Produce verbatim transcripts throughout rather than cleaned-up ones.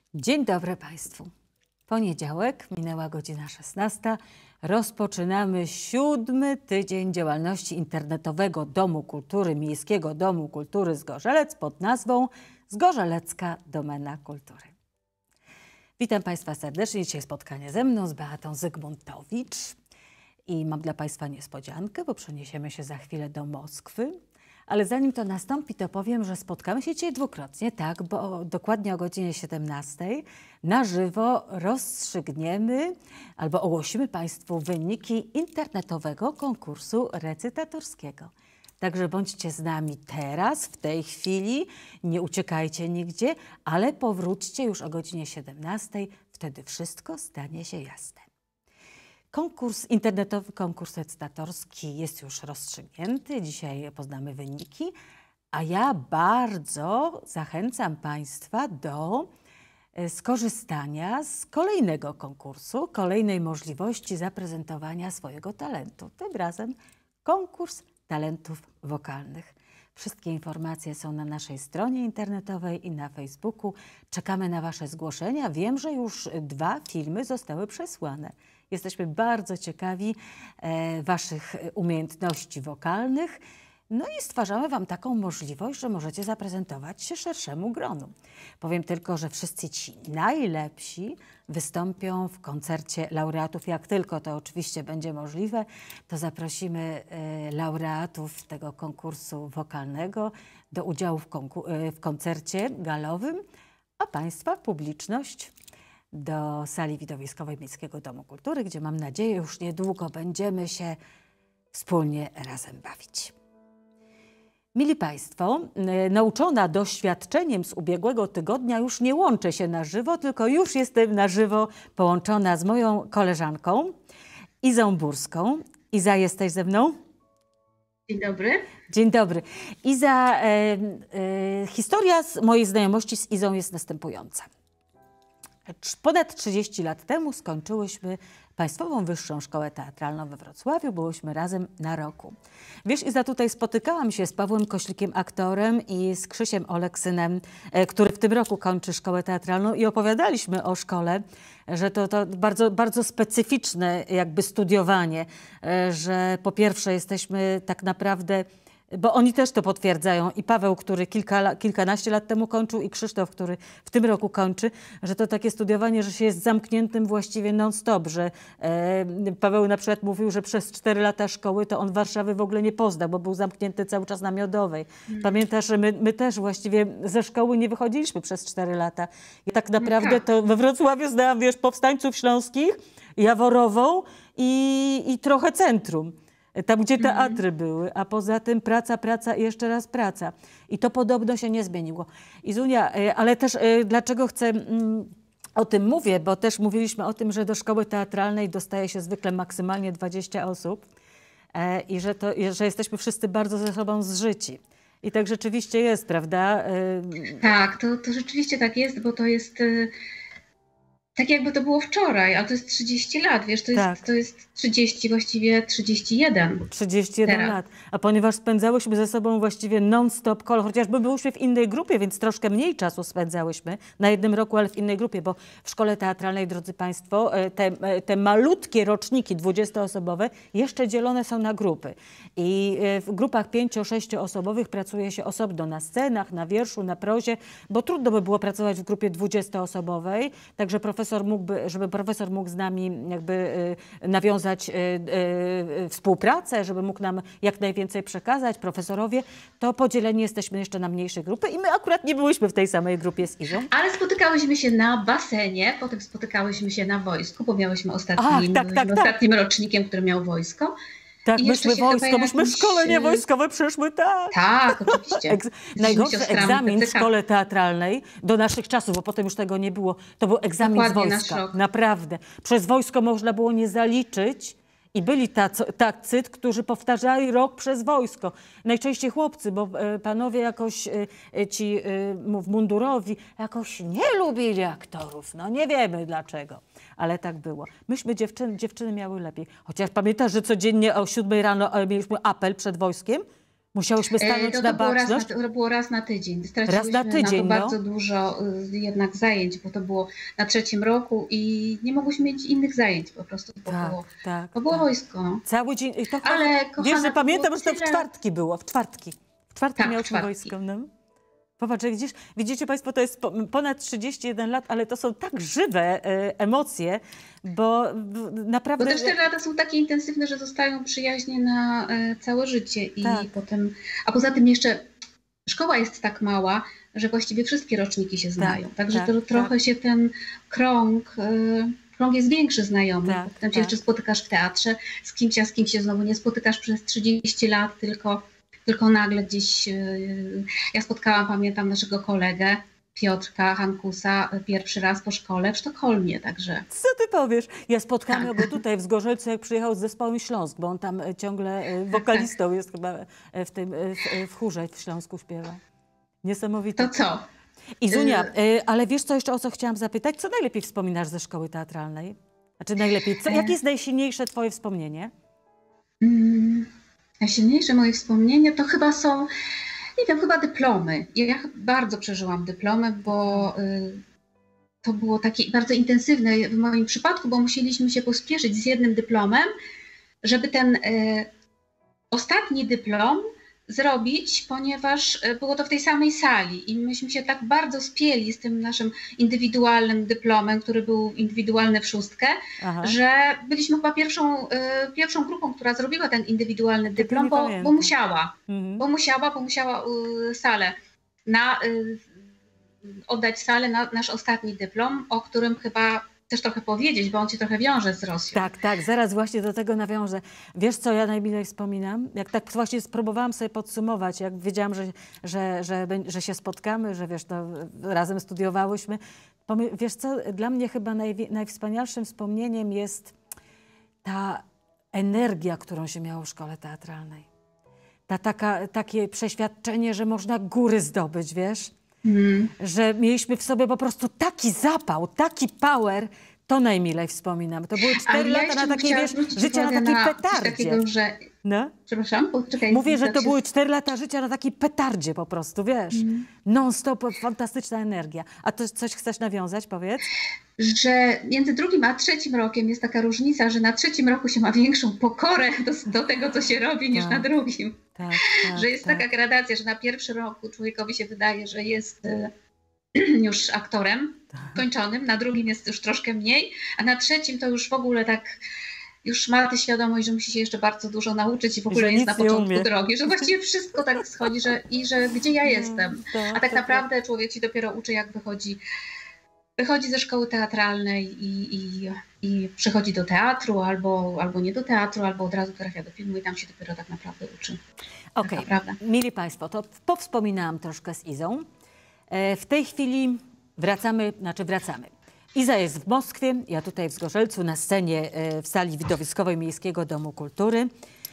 Dzień dobry Państwu. Poniedziałek, minęła godzina szesnasta. Rozpoczynamy siódmy tydzień działalności internetowego Domu Kultury, Miejskiego Domu Kultury Zgorzelec pod nazwą Zgorzelecka Domena Kultury. Witam Państwa serdecznie. Dzisiaj spotkanie ze mną, z Beatą Zygmuntowicz. I mam dla Państwa niespodziankę, bo przeniesiemy się za chwilę do Moskwy. Ale zanim to nastąpi, to powiem, że spotkamy się dzisiaj dwukrotnie, tak, bo dokładnie o godzinie siedemnastej na żywo rozstrzygniemy albo ogłosimy Państwu wyniki internetowego konkursu recytatorskiego. Także bądźcie z nami teraz, w tej chwili, nie uciekajcie nigdzie, ale powróćcie już o godzinie siedemnastej, wtedy wszystko stanie się jasne. Konkurs, internetowy konkurs recytatorski jest już rozstrzygnięty. Dzisiaj poznamy wyniki, a ja bardzo zachęcam Państwa do skorzystania z kolejnego konkursu, kolejnej możliwości zaprezentowania swojego talentu. Tym razem konkurs talentów wokalnych. Wszystkie informacje są na naszej stronie internetowej i na Facebooku. Czekamy na Wasze zgłoszenia. Wiem, że już dwa filmy zostały przesłane. Jesteśmy bardzo ciekawi e, Waszych umiejętności wokalnych. No i stwarzamy Wam taką możliwość, że możecie zaprezentować się szerszemu gronu. Powiem tylko, że wszyscy ci najlepsi wystąpią w koncercie laureatów. Jak tylko to oczywiście będzie możliwe, to zaprosimy e, laureatów tego konkursu wokalnego do udziału w, e, w koncercie galowym, a Państwa, publiczność, do sali widowiskowej Miejskiego Domu Kultury, gdzie mam nadzieję już niedługo będziemy się wspólnie razem bawić. Mili Państwo, nauczona doświadczeniem z ubiegłego tygodnia już nie łączę się na żywo, tylko już jestem na żywo połączona z moją koleżanką Izą Burską. Iza, jesteś ze mną? Dzień dobry. Dzień dobry. Iza, e, e, historia z mojej znajomości z Izą jest następująca. Ponad trzydzieści lat temu skończyłyśmy Państwową Wyższą Szkołę Teatralną we Wrocławiu. Byłyśmy razem na roku. Wiesz, Iza, tutaj spotykałam się z Pawłem Koślikiem, aktorem, i z Krzysiem Oleksynem, który w tym roku kończy Szkołę Teatralną, i opowiadaliśmy o szkole, że to, to bardzo, bardzo specyficzne jakby studiowanie, że po pierwsze jesteśmy tak naprawdę, bo oni też to potwierdzają, i Paweł, który kilka, kilkanaście lat temu kończył, i Krzysztof, który w tym roku kończy, że to takie studiowanie, że się jest zamkniętym właściwie non-stop, że e, Paweł na przykład mówił, że przez cztery lata szkoły to on Warszawy w ogóle nie poznał, bo był zamknięty cały czas na Miodowej. Mm. Pamiętasz, że my, my też właściwie ze szkoły nie wychodziliśmy przez cztery lata. I tak naprawdę to we Wrocławiu znałam, wiesz, Powstańców Śląskich, Jaworową i, i trochę centrum. Tam, gdzie teatry były, a poza tym praca, praca i jeszcze raz praca. I to podobno się nie zmieniło. Izunia, ale też dlaczego chcę o tym mówię, bo też mówiliśmy o tym, że do szkoły teatralnej dostaje się zwykle maksymalnie dwadzieścia osób i że, to, że jesteśmy wszyscy bardzo ze sobą zżyci. I tak rzeczywiście jest, prawda? Tak, to, to rzeczywiście tak jest, bo to jest... Tak jakby to było wczoraj, ale to jest trzydzieści lat, wiesz, to jest, tak. to jest trzydzieści, właściwie trzydzieści jeden. trzydzieści jeden lat. A ponieważ spędzałyśmy ze sobą właściwie non-stop kolor, chociażby byłyśmy w innej grupie, więc troszkę mniej czasu spędzałyśmy na jednym roku, ale w innej grupie, bo w szkole teatralnej, drodzy Państwo, te, te malutkie roczniki dwudziestoosobowe jeszcze dzielone są na grupy. I w grupach pięcio-sześcioosobowych pracuje się osobno na scenach, na wierszu, na prozie, bo trudno by było pracować w grupie dwudziestoosobowej, także profesor mógłby, żeby profesor mógł z nami jakby y, nawiązać y, y, współpracę, żeby mógł nam jak najwięcej przekazać, profesorowie, to podzieleni jesteśmy jeszcze na mniejsze grupy i my akurat nie byłyśmy w tej samej grupie z Izą. Ale spotykałyśmy się na basenie, potem spotykałyśmy się na wojsku, bo miałyśmy ostatni, Ach, tak, tak, ostatnim tak. rocznikiem, który miał wojsko. Tak, myśmy wojsko, myśmy jakimś... szkolenie wojskowe przeszły, tak. Tak, oczywiście. Egz... Najgorszy egzamin w szkole teatralnej do naszych czasów, bo potem już tego nie było, to był egzamin Dokładnie, z wojska. Na Naprawdę. Przez wojsko można było nie zaliczyć i byli tacy, tacy, którzy powtarzali rok przez wojsko. Najczęściej chłopcy, bo panowie jakoś, ci mundurowi, jakoś nie lubili aktorów. No nie wiemy dlaczego, ale tak było. Myśmy dziewczyny, dziewczyny miały lepiej. Chociaż pamiętasz, że codziennie o siódmej rano mieliśmy apel przed wojskiem? Musiałyśmy stanąć to, na to było raz baczność? na, to było raz na tydzień. Straciłyśmy Raz na tydzień, na to no. bardzo dużo y, jednak zajęć, bo to było na trzecim roku i nie mogłyśmy mieć innych zajęć po prostu, bo Tak, było, tak, bo było tak. wojsko. No. Cały dzień. I to Ale, wiesz, kochana, że to pamiętam, było że to w tyle- czwartki było, w czwartki. W czwartki Tak, w miałyśmy czwartki. wojsko. No. Popatrz, jak widzisz, widzicie Państwo, to jest po- ponad trzydzieści jeden lat, ale to są tak żywe e, emocje, bo w- naprawdę... Bo te cztery lata są takie intensywne, że zostają przyjaźnie na e, całe życie i Tak. potem, a poza tym jeszcze szkoła jest tak mała, że właściwie wszystkie roczniki się znają, także tak, to tak. trochę się ten krąg, e, krąg jest większy znajomych, Tak, bo potem się tak. jeszcze spotykasz w teatrze z kimś, a z kim się znowu nie spotykasz przez trzydzieści lat, tylko, tylko nagle gdzieś, e, ja spotkałam, pamiętam, naszego kolegę, Piotrka Hankusa, pierwszy raz po szkole w Sztokholmie, także... Co ty powiesz? Ja spotkałam Tak. go tutaj w Zgorzelcu, jak przyjechał z zespołem Śląsk, bo on tam e, ciągle e, wokalistą jest chyba e, w tym e, w, e, w chórze w Śląsku śpiewa. Niesamowite. To co? Izunia, e, ale wiesz co jeszcze, o co chciałam zapytać? Co najlepiej wspominasz ze szkoły teatralnej? Znaczy najlepiej, co, jakie jest najsilniejsze twoje wspomnienie? Mm, najsilniejsze moje wspomnienia to chyba są, nie wiem, chyba dyplomy. Ja bardzo przeżyłam dyplomy, bo y, to było takie bardzo intensywne w moim przypadku, bo musieliśmy się pospieszyć z jednym dyplomem, żeby ten y, ostatni dyplom zrobić, ponieważ było to w tej samej sali i myśmy się tak bardzo spieli z tym naszym indywidualnym dyplomem, który był indywidualny w szóstkę, Aha. że byliśmy chyba pierwszą, y, pierwszą grupą, która zrobiła ten indywidualny dyplom, nie bo, bo pamiętam. musiała, Mhm. bo musiała, bo musiała y, salę na, y, oddać salę na nasz ostatni dyplom, o którym chyba też trochę powiedzieć, bo on się trochę wiąże z Rosją. Tak, tak, zaraz właśnie do tego nawiążę. Wiesz, co ja najmilej wspominam? Jak tak właśnie spróbowałam sobie podsumować, jak wiedziałam, że, że, że, że się spotkamy, że wiesz, no, razem studiowałyśmy. Pomy- Wiesz co, dla mnie chyba najwi- najwspanialszym wspomnieniem jest ta energia, którą się miało w szkole teatralnej. Ta, taka, takie przeświadczenie, że można góry zdobyć, wiesz? Mm. Że mieliśmy w sobie po prostu taki zapał, taki power, to najmilej wspominam. To były cztery Ale ja lata jeszcze na bym takiej, chciała wiesz, zwrócić życia na uwagę takiej na coś petardzie. takiego, że... No? Przepraszam, poczekaj. Mówię, że tak to się- były cztery lata życia na takiej petardzie po prostu, wiesz. Mm. Non-stop fantastyczna energia. A to coś chcesz nawiązać, powiedz? Że między drugim a trzecim rokiem jest taka różnica, że na trzecim roku się ma większą pokorę do, do tego, co się robi, niż Tak. na drugim. Tak, tak, Że jest tak. taka gradacja, że na pierwszym roku człowiekowi się wydaje, że jest e, już aktorem kończonym, na drugim jest już troszkę mniej, a na trzecim to już w ogóle tak już ma tę świadomość, że musi się jeszcze bardzo dużo nauczyć i w ogóle Że jest na nic nie początku umie. drogi, że właściwie wszystko tak schodzi, że, i że gdzie ja jestem. Tak, A tak naprawdę człowiek się dopiero uczy, jak wychodzi, wychodzi ze szkoły teatralnej i, i, i przychodzi do teatru, albo, albo nie do teatru, albo od razu trafia do filmu i tam się dopiero tak naprawdę uczy. Okej, Taka prawda. mili Państwo, to powspominałam troszkę z Izą. E, W tej chwili wracamy, znaczy wracamy. Iza jest w Moskwie, ja tutaj w Zgorzelcu na scenie e, w sali widowiskowej Miejskiego Domu Kultury.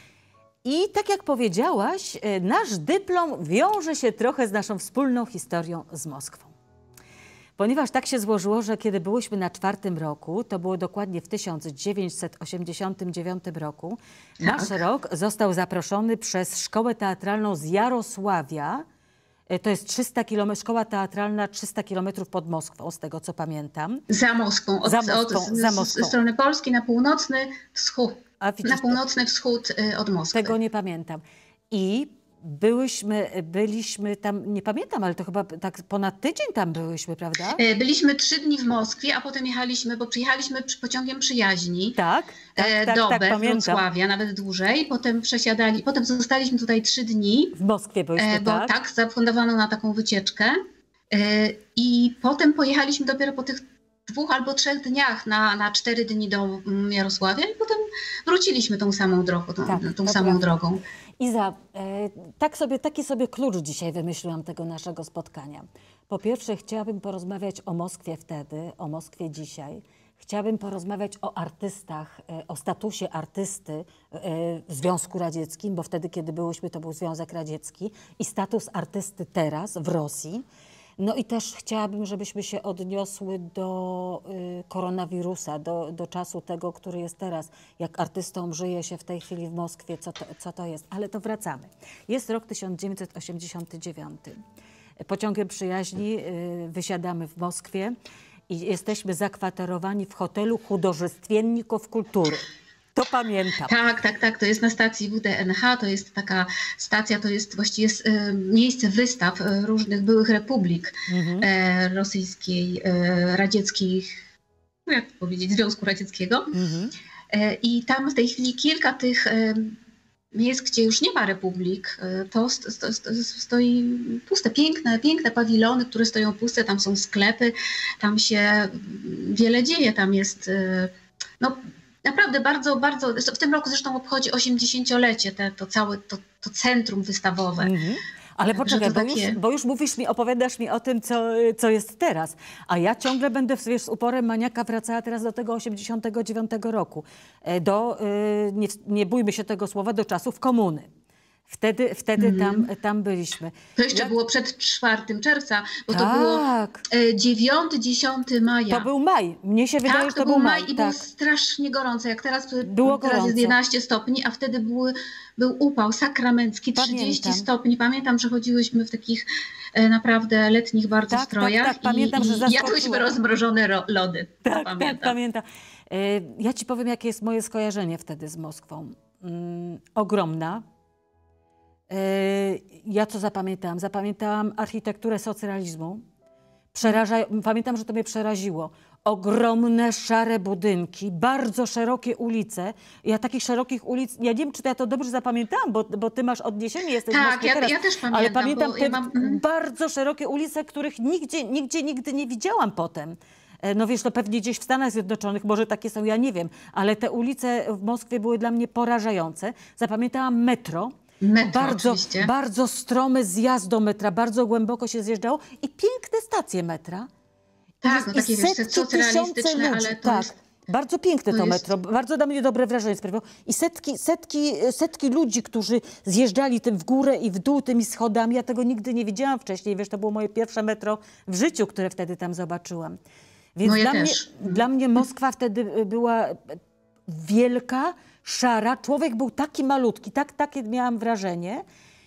I tak jak powiedziałaś, e, nasz dyplom wiąże się trochę z naszą wspólną historią z Moskwą. Ponieważ tak się złożyło, że kiedy byłyśmy na czwartym roku, to było dokładnie w tysiąc dziewięćset osiemdziesiątym dziewiątym roku, nasz rok został zaproszony przez Szkołę Teatralną z Jarosławia. E, To jest trzysta kilometrów, szkoła teatralna trzysta kilometrów pod Moskwą, z tego co pamiętam. Za Moskwą, od, Za Moskwą, od, z, za z, Moskwą. z strony Polski na północny wschód. A widzisz, Na północny wschód y, od Moskwy. tego nie pamiętam. I byłyśmy, byliśmy tam, nie pamiętam, ale to chyba tak ponad tydzień tam byłyśmy, prawda? Y, Byliśmy trzy dni w Moskwie, a potem jechaliśmy, bo przyjechaliśmy przy- pociągiem przyjaźni. Tak, tak, e, tak, dobę tak, pamiętam. Wrocławia, nawet dłużej. Potem przesiadali, potem zostaliśmy tutaj trzy dni, W Moskwie byliśmy, e, bo tak? tak, zafundowano na taką wycieczkę. E, I potem pojechaliśmy dopiero po tych dwóch albo trzech dniach na, na cztery dni do mm, Jarosławia i potem wróciliśmy tą samą drogą, tą, Tak, tą to samą prawda. drogą. Iza, e, tak sobie, taki sobie klucz dzisiaj wymyśliłam tego naszego spotkania. Po pierwsze, chciałabym porozmawiać o Moskwie wtedy, o Moskwie dzisiaj. Chciałabym porozmawiać o artystach, e, o statusie artysty e, w Związku Radzieckim, bo wtedy, kiedy byłyśmy, to był Związek Radziecki i status artysty teraz w Rosji. No i też chciałabym, żebyśmy się odniosły do y, koronawirusa, do, do czasu tego, który jest teraz. Jak artystom żyje się w tej chwili w Moskwie, co to, co to jest. Ale to wracamy. Jest rok tysiąc dziewięćset osiemdziesiąty dziewiąty. Pociągiem przyjaźni y, wysiadamy w Moskwie i jesteśmy zakwaterowani w hotelu Chudożestwienników Kultury. To pamiętam. Tak, tak, tak. To jest na stacji W D N H. To jest taka stacja, to jest właściwie jest, e, miejsce wystaw e, różnych byłych republik Mhm. e, rosyjskiej, e, radzieckiej, no jak to powiedzieć, Związku Radzieckiego. Mhm. E, I tam w tej chwili kilka tych e, miejsc, gdzie już nie ma republik, e, to sto, sto, sto, stoi puste, piękne, piękne pawilony, które stoją puste. Tam są sklepy, tam się wiele dzieje. Tam jest e, no, naprawdę bardzo, bardzo, w tym roku zresztą obchodzi osiemdziesięciolecie te, to całe to, to centrum wystawowe. Mhm. Ale Także poczekaj, to bo, takie- już, bo już mówisz mi, opowiadasz mi o tym, co, co jest teraz. A ja ciągle będę wiesz, z uporem maniaka wracała teraz do tego osiemdziesiątego dziewiątego roku. E, Do, y, nie, nie bójmy się tego słowa, do czasów komuny. Wtedy, wtedy tam, tam byliśmy. To jeszcze Jak- było przed czwartym czerwca, bo to było Tak, e, dziewiątego dziesiątego maja. to był maj. Mnie się wydaje, tak, że to, był maj i tak. było strasznie gorąco, jak teraz, Było teraz jest gorąco. jedenaście stopni, a wtedy były, był upał sakramencki, trzydzieści Pamiętam. stopni. Pamiętam, że chodziłyśmy w takich e, naprawdę letnich bardzo Tak, tak, strojach tak, pamiętam, i, że i zaskoczyła. jadłyśmy rozmrożone ro, lody. To Tak, pamiętam. tak, pamiętam. Y, Ja ci powiem, jakie jest moje skojarzenie wtedy z Moskwą. Mm, ogromna. Y, Ja co zapamiętałam? Zapamiętałam architekturę socrealizmu. Przeraża... Pamiętam, że to mnie przeraziło. Ogromne, szare budynki, bardzo szerokie ulice. Ja takich szerokich ulic, ja nie wiem, czy ja to dobrze zapamiętałam, bo, bo ty masz odniesienie, jesteś w Tak, Moskwie ja, teraz. ja też pamiętam. Ale pamiętam bo te ja mam, mhm. bardzo szerokie ulice, których nigdzie, nigdzie nigdy nie widziałam potem. E, No wiesz, to pewnie gdzieś w Stanach Zjednoczonych, może takie są, ja nie wiem, ale te ulice w Moskwie były dla mnie porażające. Zapamiętałam metro. Metro, Bardzo, oczywiście. bardzo stromy zjazd do metra, bardzo głęboko się zjeżdżało i piękne stacje metra. Tak, no I takie wiesz, setki, socrealistyczne, tysiące ludzi. ale to tak. jest... Bardzo piękne to, to jest- metro, bardzo na mnie dobre wrażenie sprawiało. I setki, setki, setki ludzi, którzy zjeżdżali tym w górę i w dół tymi schodami. Ja tego nigdy nie widziałam wcześniej. Wiesz, to było moje pierwsze metro w życiu, które wtedy tam zobaczyłam. Więc Moje dla, też. mnie, dla mnie Moskwa wtedy była wielka, szara. Człowiek był taki malutki, tak, takie miałam wrażenie.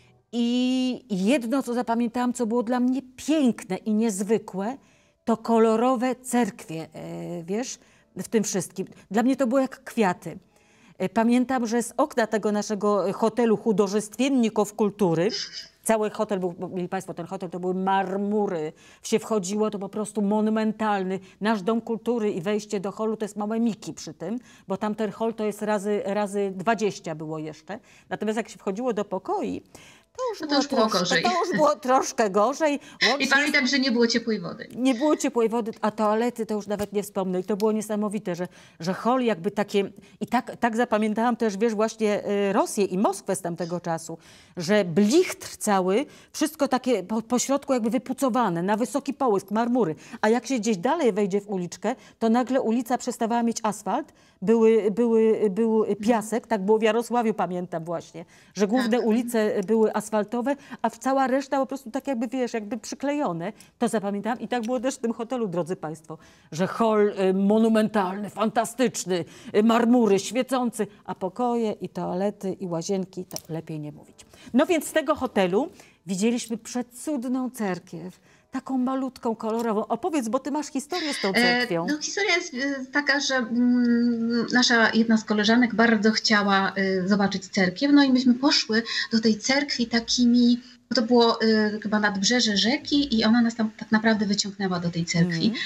I jedno, co zapamiętałam, co było dla mnie piękne i niezwykłe, to kolorowe cerkwie, e, wiesz, w tym wszystkim. Dla mnie to było jak kwiaty. E, Pamiętam, że z okna tego naszego hotelu Chudożestwienników Kultury, cały hotel był, mieli Państwo, ten hotel to były marmury, się wchodziło, to po prostu monumentalny. Nasz Dom Kultury i wejście do holu to jest małe miki przy tym, bo tam ten hol to jest razy, razy dwadzieścia było jeszcze. Natomiast jak się wchodziło do pokoi, to już, No to było, już było troszkę, gorzej. to już było troszkę gorzej. I Łącznie pamiętam, że nie było ciepłej wody. nie było ciepłej wody, a toalety to już nawet nie wspomnę. I to było niesamowite, że, że hol jakby takie... I tak, tak zapamiętałam też, wiesz, właśnie y, Rosję i Moskwę z tamtego czasu, że blichtr cały, wszystko takie po, po środku jakby wypucowane, na wysoki połysk, marmury. A jak się gdzieś dalej wejdzie w uliczkę, to nagle ulica przestawała mieć asfalt, były, były, był piasek, tak było w Jarosławiu, pamiętam właśnie, że główne Tak. ulice były asfaltowe, a w cała reszta po prostu tak jakby, wiesz, jakby przyklejone. To zapamiętałam i tak było też w tym hotelu, drodzy Państwo, że hol y, monumentalny, fantastyczny, y, marmury, świecący, a pokoje i toalety i łazienki, to lepiej nie mówić. No więc z tego hotelu widzieliśmy przecudną cerkiew, taką malutką, kolorową. Opowiedz, bo ty masz historię z tą cerkwią. E, no, historia jest e, taka, że mm, nasza jedna z koleżanek bardzo chciała e, zobaczyć cerkiew, no i myśmy poszły do tej cerkwi takimi, bo to było e, chyba nadbrzeże rzeki i ona nas tam tak naprawdę wyciągnęła do tej cerkwi. Mhm.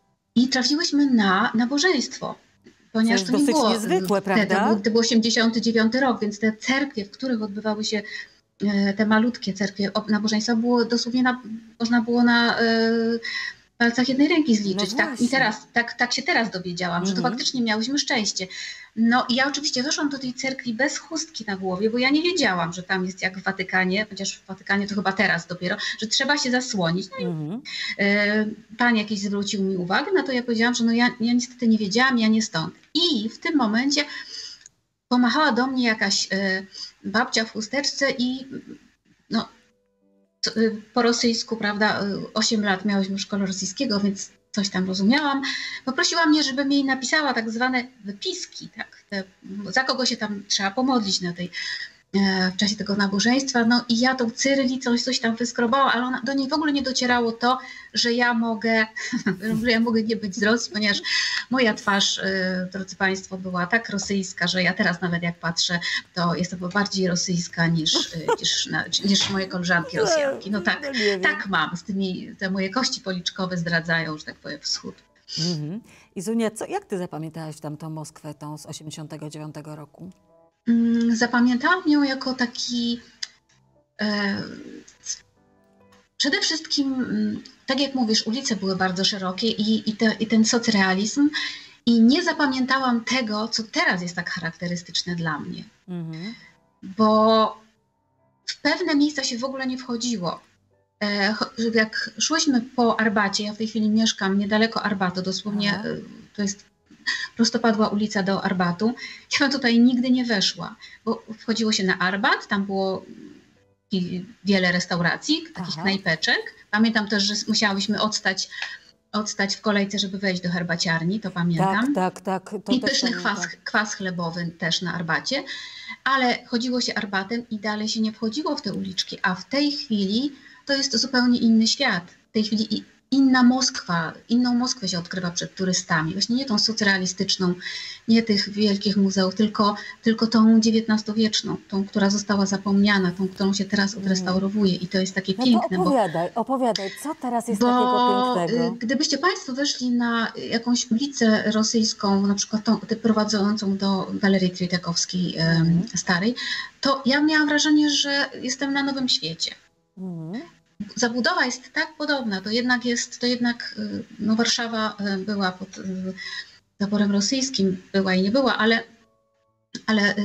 I trafiłyśmy na nabożeństwo. Ponieważ jest to nie dosyć było niezwykłe, wtedy, prawda? To był, to był osiemdziesiąty dziewiąty rok, więc te cerkwie, w których odbywały się e, te malutkie cerkwie o- nabożeństwa, było dosłownie na, można było na e, palcach jednej ręki zliczyć. No tak, właśnie. I teraz, tak, tak się teraz dowiedziałam, że to Mhm. faktycznie miałyśmy szczęście. No i ja oczywiście weszłam do tej cerkwi bez chustki na głowie, bo ja nie wiedziałam, że tam jest jak w Watykanie, chociaż w Watykanie to chyba teraz dopiero, że trzeba się zasłonić. No i Mhm. e, pan jakiś zwrócił mi uwagę, no to ja powiedziałam, że no ja, ja niestety nie wiedziałam, ja nie stąd. I w tym momencie pomachała do mnie jakaś e, babcia w chusteczce i no, po rosyjsku, prawda, osiem lat miałyśmy w szkole rosyjskiego, więc coś tam rozumiałam. Poprosiła mnie, żebym jej napisała tak zwane wypiski, tak, te, za kogo się tam trzeba pomodlić na tej, w czasie tego nabożeństwa. No i ja tą cyrylicą coś tam wyskrobałam, ale ona, do niej w ogóle nie docierało to, że ja mogę, że ja mogę nie być z Rosji, ponieważ moja twarz, drodzy Państwo, była tak rosyjska, że ja teraz nawet jak patrzę, to jestem bardziej rosyjska niż, niż, niż moje koleżanki Rosjanki. No tak, tak mam, z tymi, te moje kości policzkowe zdradzają, że tak powiem, wschód. Mhm. I Zunia, co, jak ty zapamiętałaś tamtą Moskwę, tą z osiemdziesiątego dziewiątego roku? Zapamiętałam ją jako taki e, przede wszystkim, tak jak mówisz, ulice były bardzo szerokie i, i, te, i ten socrealizm, i nie zapamiętałam tego, co teraz jest tak charakterystyczne dla mnie. Mhm. Bo w pewne miejsca się w ogóle nie wchodziło. E, jak szłyśmy po Arbacie, ja w tej chwili mieszkam niedaleko Arbatu, dosłownie Aha. to jest prostopadła ulica do Arbatu. Ja tutaj nigdy nie weszła, bo wchodziło się na Arbat, tam było wiele restauracji, takich Aha. knajpeczek. Pamiętam też, że musiałyśmy odstać, odstać w kolejce, żeby wejść do herbaciarni, to pamiętam. Tak, tak, tak. To I pyszny kwas, kwas chlebowy też na Arbacie, ale chodziło się Arbatem i dalej się nie wchodziło w te uliczki, a w tej chwili to jest zupełnie inny świat. W tej chwili inna Moskwa, inną Moskwę się odkrywa przed turystami. Właśnie nie tą socrealistyczną, nie tych wielkich muzeów, tylko, tylko tą dziewiętnastowieczną, tą, która została zapomniana, tą, którą się teraz odrestaurowuje i to jest takie no piękne. To opowiadaj, bo, opowiadaj, co teraz jest bo takiego pięknego? Gdybyście Państwo weszli na jakąś ulicę rosyjską, na przykład tą prowadzącą do Galerii Tretjakowskiej mm. starej, to ja miałam wrażenie, że jestem na nowym świecie. Mm. Zabudowa jest tak podobna, to jednak jest, to jednak no Warszawa była pod zaborem rosyjskim, była i nie była, ale, ale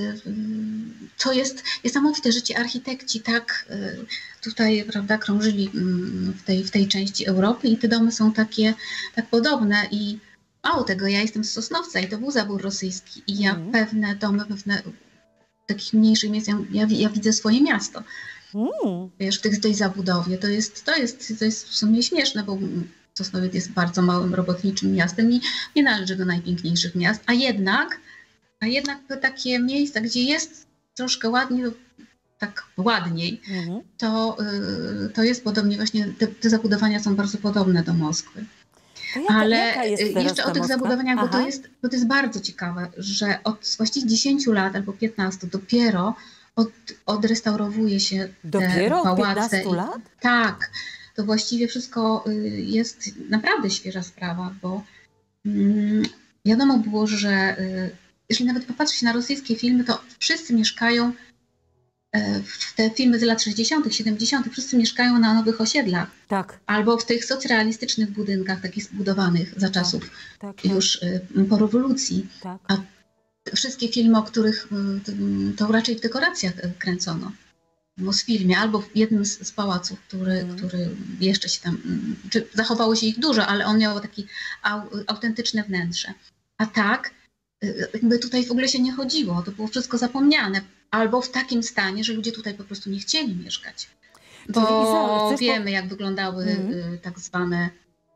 to jest niesamowite, że ci architekci tak tutaj, prawda, krążyli w tej, w tej części Europy i te domy są takie tak podobne i mało tego, ja jestem z Sosnowca i to był zabór rosyjski i ja mm. pewne domy, pewne w takich mniejszych miejscach, ja, ja widzę swoje miasto. Mm. Wiesz, w tej, tej zabudowie. To jest, to, jest, to jest w sumie śmieszne, bo Sosnowiec jest bardzo małym, robotniczym miastem i nie należy do najpiękniejszych miast, a jednak, a jednak takie miejsca, gdzie jest troszkę ładniej, tak ładniej, mm. to, to jest podobnie właśnie, te, te zabudowania są bardzo podobne do Moskwy. Jaka, Ale jaka jeszcze o tych Moskwa? zabudowaniach, bo to, jest, bo to jest bardzo ciekawe, że od właściwie dziesięciu lat albo piętnastu dopiero Od, odrestaurowuje się Dopiero te pałace. piętnastu lat? Tak, to właściwie wszystko jest naprawdę świeża sprawa, bo mm, wiadomo było, że y, jeżeli nawet popatrzeć się na rosyjskie filmy, to wszyscy mieszkają, y, w te filmy z lat sześćdziesiątych, siedemdziesiątych, wszyscy mieszkają na nowych osiedlach. Tak. Albo w tych socrealistycznych budynkach, takich zbudowanych za czasów tak, tak, już y, po rewolucji. Tak. A wszystkie filmy, o których to raczej w dekoracjach kręcono. W Mosfilmie albo w jednym z, z pałaców, który, mm. który jeszcze się tam, czy zachowało się ich dużo, ale on miał takie au, autentyczne wnętrze. A tak, jakby tutaj w ogóle się nie chodziło, to było wszystko zapomniane. Albo w takim stanie, że ludzie tutaj po prostu nie chcieli mieszkać. Bo Iza, wiemy, po... jak wyglądały mm. tak zwane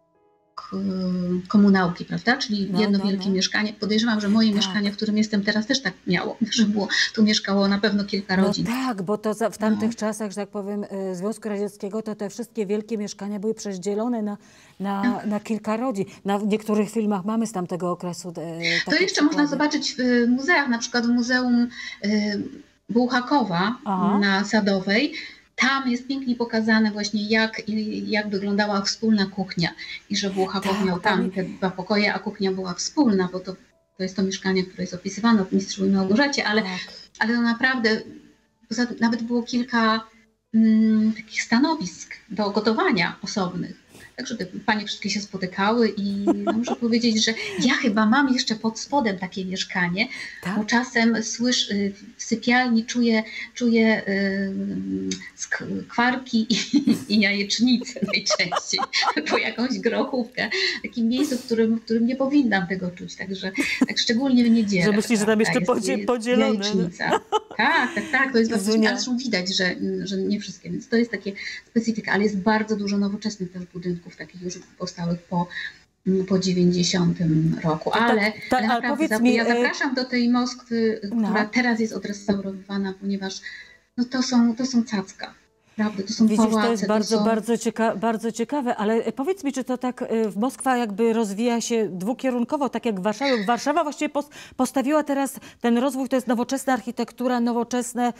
komunałki, prawda? Czyli no, jedno no, wielkie no. mieszkanie. Podejrzewam, że moje tak. mieszkanie, w którym jestem teraz, też tak miało, że było, tu mieszkało na pewno kilka rodzin. No tak, bo to za, w tamtych no. czasach, że tak powiem, Związku Radzieckiego, to te wszystkie wielkie mieszkania były przezdzielone na, na, no. na kilka rodzin. Na w niektórych filmach mamy z tamtego okresu e, To jeszcze przykłady. Można zobaczyć w muzeach, na przykład w Muzeum e, Bułhakowa Aha. na Sadowej. Tam jest pięknie pokazane właśnie, jak, jak wyglądała wspólna kuchnia i że Bułhakow tak, miał tam te dwa pokoje, a kuchnia była wspólna, bo to, to jest to mieszkanie, które jest opisywane w Mistrzu i Małgorzacie, ale, tak. ale to naprawdę nawet było kilka mm, takich stanowisk do gotowania osobnych. Także te panie wszystkie się spotykały i no, muszę powiedzieć, że ja chyba mam jeszcze pod spodem takie mieszkanie, Tak? bo czasem słysz, y, w sypialni czuję, czuję y, skwarki i, i jajecznicę najczęściej, po jakąś grochówkę, w takim miejscu, w którym, w którym nie powinnam tego czuć, także tak szczególnie w niedzielę. Że myślisz, że tam jeszcze jest, podzie- jest podzielone. jajecznica. Tak, tak, tak, to jest bardzo, Zunia. ale zresztą widać, że, że nie wszystkie, więc to jest takie specyfika, ale jest bardzo dużo nowoczesnych też budynków, takich już powstałych po, po dziewięćdziesiątym roku, ale, tak, tak, ale ale naprawdę powiedz zap- mi, ja e, zapraszam do tej Moskwy, No. która teraz jest odrestaurowana, ponieważ no to są, to są cacka. Prawda, to są Widzisz, pałace, to jest bardzo, są... bardzo, cieka bardzo ciekawe, ale powiedz mi, czy to tak y, w Moskwa jakby rozwija się dwukierunkowo, tak jak w Warszawie. Warszawa właściwie pos postawiła teraz ten rozwój, to jest nowoczesna architektura, nowoczesne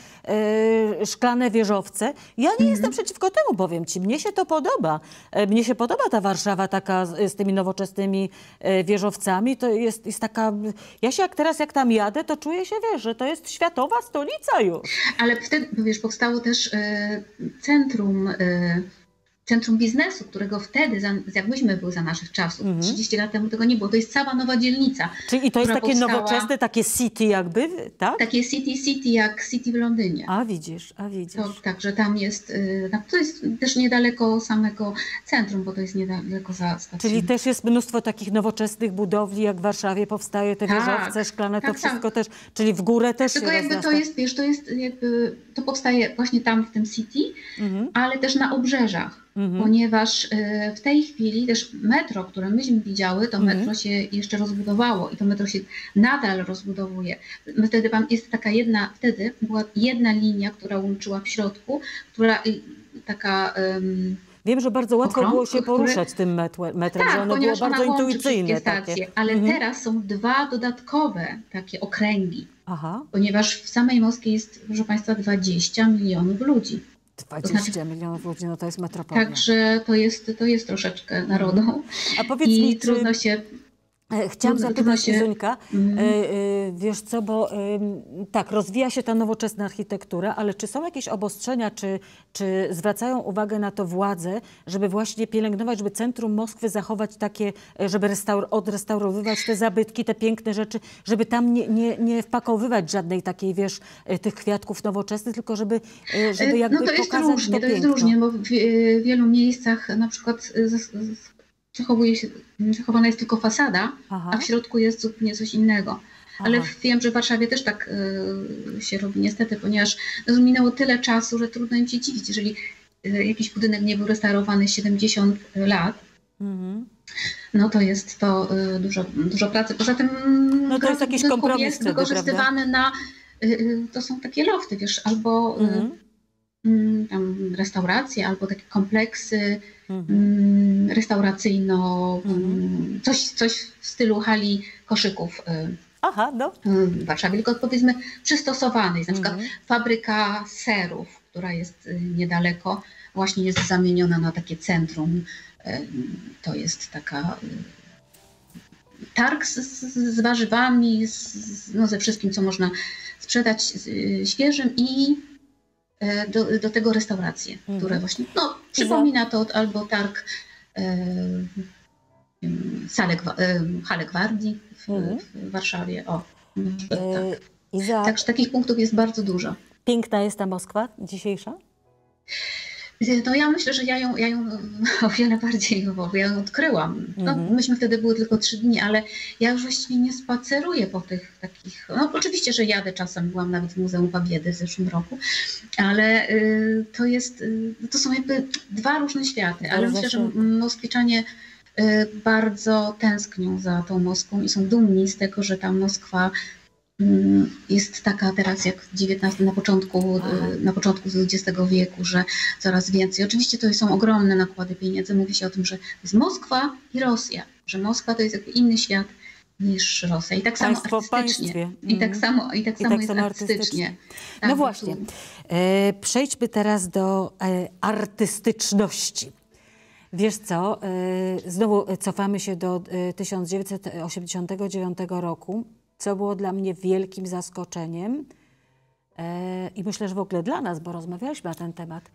y, szklane wieżowce. Ja nie Mhm. jestem przeciwko temu, powiem ci, mnie się to podoba. E, Mnie się podoba ta Warszawa taka z, z tymi nowoczesnymi e, wieżowcami, to jest, jest taka, ja się jak teraz jak tam jadę, to czuję się, wiesz, że to jest światowa stolica już. Ale wtedy, wiesz, powstało też y, centrum, y, centrum biznesu, którego wtedy, za, jak myśmy były za naszych czasów, Mhm. trzydzieści lat temu tego nie było. To jest cała nowa dzielnica. Czyli i to jest która takie powstała- nowoczesne, takie city jakby, tak? Takie city city jak City w Londynie. A widzisz, a widzisz. To, także tam jest, y, no, to jest też niedaleko samego centrum, bo to jest niedaleko za stacją. Czyli też jest mnóstwo takich nowoczesnych budowli, jak w Warszawie powstaje, te Tak, wieżowce szklane, to tak, wszystko tak. też, czyli w górę też Tylko się jakby to rozrasta. jest, wiesz, to jest jakby, to powstaje właśnie tam w tym city, Mhm, ale też na obrzeżach. mhm. Ponieważ y, w tej chwili też metro, które myśmy widziały, to Mhm. metro się jeszcze rozbudowało i to metro się nadal rozbudowuje. My Wtedy pan- jest taka jedna, wtedy była jedna linia, która łączyła w środku, która y, taka... ym, Wiem, że bardzo łatwo Okrąg, było się które- poruszać tym metłem, metrem, że tak, ono było ponieważ bardzo ona łączy intuicyjne. wszystkie Takie. stacje, ale Mhm. teraz są dwa dodatkowe takie okręgi, Aha, ponieważ w samej Moskwie jest, proszę Państwa, dwadzieścia milionów ludzi. dwadzieścia milionów ludzi, no to jest metropolia. Także to jest, to jest troszeczkę narodu A powiedz i mi, czy... trudno się... E, Chciałam Trudno- zapytać trudno się, się- Zuńka, Mhm. e, e, wiesz co, bo e, tak, rozwija się ta nowoczesna architektura, ale czy są jakieś obostrzenia, czy, czy zwracają uwagę na to władze, żeby właśnie pielęgnować, żeby centrum Moskwy zachować takie, e, żeby restaur odrestaurowywać te zabytki, te piękne rzeczy, żeby tam nie, nie, nie wpakowywać żadnej takiej, wiesz, e, tych kwiatków nowoczesnych, tylko żeby, e, żeby jakby no to jest pokazać różnie, to to jest piękno. różnie, bo w w wielu miejscach na przykład z- z- zachowuje się, zachowana jest tylko fasada, Aha. a w środku jest zupełnie coś innego. Ale Aha. wiem, że w Warszawie też tak y, się robi niestety, ponieważ no, minęło tyle czasu, że trudno im się dziwić, jeżeli y, jakiś budynek nie był restaurowany siedemdziesiąt lat, Mhm. no to jest to y, dużo, dużo pracy. Poza tym No to jest jakiś budynków kompromis jest wtedy, wykorzystywany na, y, y, to są takie lofty, wiesz, albo y, Mhm. mm, tam restauracje, albo takie kompleksy Mhm. mm, restauracyjno, Mhm. mm, coś, coś w stylu hali koszyków y, Aha, no. y, w Warszawie, tylko powiedzmy przystosowany. Jest na przykład Mhm. fabryka serów, która jest y, niedaleko, właśnie jest zamieniona na takie centrum. Y, To jest taka y, targ z, z, z warzywami, z, z- no ze wszystkim, co można sprzedać y, świeżym i y, do, do tego restauracje, Mhm. które właśnie, no przypomina to albo targ y, y, salę, Gwa- y, Halę Gwardii w, Mhm. w Warszawie. O, na przykład tak. E, Iza, Także takich punktów jest bardzo dużo. piękna jest ta Moskwa dzisiejsza? No ja myślę, że ja ją, ja ją o wiele bardziej, bo ja ją odkryłam. No, Mhm. myśmy wtedy były tylko trzy dni, ale ja już właściwie nie spaceruję po tych takich... No oczywiście, że jadę czasem, byłam nawet w Muzeum Pabiedy w zeszłym roku, ale y, to jest, y, to są jakby dwa różne światy, ale Ale myślę, że zawsze- Moskwiczanie y, bardzo tęsknią za tą Moskwą i są dumni z tego, że ta Moskwa mm, jest taka teraz jak w dziewiętnastym, na początku, Aha. y, na początku dwudziestego wieku, że coraz więcej. Oczywiście to są ogromne nakłady pieniędzy. Mówi się o tym, że to jest Moskwa i Rosja, że Moskwa to jest jakby inny świat niż Rosja. I tak samo Państwo w artystycznie. państwie. I tak Mhm. samo, i tak I samo tak jest samo artystycznie. artystycznie. Tak, No bo właśnie. tu- E, przejdźmy teraz do e, artystyczności. Wiesz co, e, znowu cofamy się do e, tysiąc dziewięćset osiemdziesiątego dziewiątego roku, co było dla mnie wielkim zaskoczeniem e, i myślę, że w ogóle dla nas, bo rozmawialiśmy na ten temat.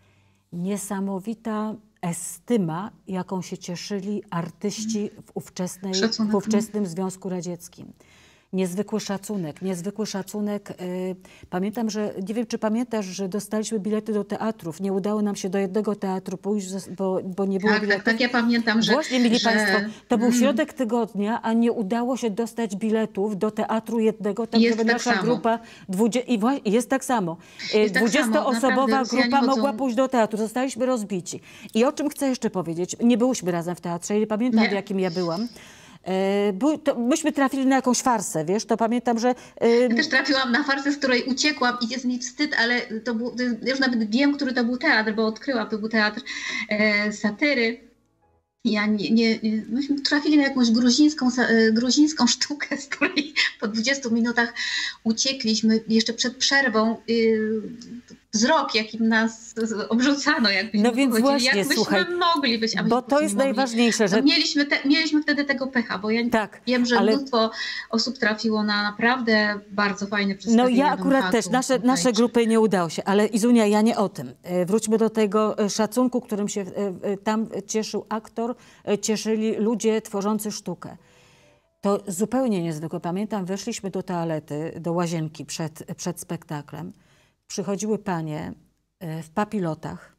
Niesamowita estyma, jaką się cieszyli artyści w, ówczesnej, Szacunek. w ówczesnym Związku Radzieckim. Niezwykły szacunek, niezwykły szacunek. Yy, pamiętam, że, nie wiem czy pamiętasz, że dostaliśmy bilety do teatrów. Nie udało nam się do jednego teatru pójść, bo, bo nie było Tak, biletów. tak, tak, ja pamiętam, że... Właśnie, mieli że... Państwo, to był Mm. środek tygodnia, a nie udało się dostać biletów do teatru jednego, tak Jest żeby tak nasza samo. grupa, dwudzie... i właśnie, jest tak samo, Jest tak dwudziestoosobowa samo, naprawdę, grupa Rosjanie mogła chodzą- pójść do teatru, zostaliśmy rozbici. I o czym chcę jeszcze powiedzieć, nie byłyśmy razem w teatrze, nie pamiętam Nie. w jakim ja byłam. E, był, to myśmy trafili na jakąś farsę, wiesz, to pamiętam, że... E, Ja też trafiłam na farsę, z której uciekłam i jest mi wstyd, ale to był, to ja już nawet wiem, który to był teatr, bo odkryłam, to był teatr e, satyry. Ja nie, nie, nie, myśmy trafili na jakąś gruzińską, sa- e, gruzińską sztukę, z której po dwudziestu minutach uciekliśmy jeszcze przed przerwą. Y, wzrok, jakim nas obrzucano, jakbyśmy No więc wychodzili, właśnie, jak myśmy słuchaj, mogli być, a myśmy bo po to prostu jest nie mogli. najważniejsze, że... No mieliśmy, te, mieliśmy wtedy tego pecha, bo ja Tak, wiem, że ale- mnóstwo osób trafiło na naprawdę bardzo fajne przedstawienia. No ja w akurat MCHAT-u też, nasze, tutaj. nasze grupy nie udało się, ale Izunia, ja nie o tym. E, Wróćmy do tego e, szacunku, którym się e, e, tam cieszył aktor, e, cieszyli ludzie tworzący sztukę. To zupełnie niezwykłe. Pamiętam, weszliśmy do toalety, do łazienki przed, przed spektaklem. Przychodziły panie e, w papilotach,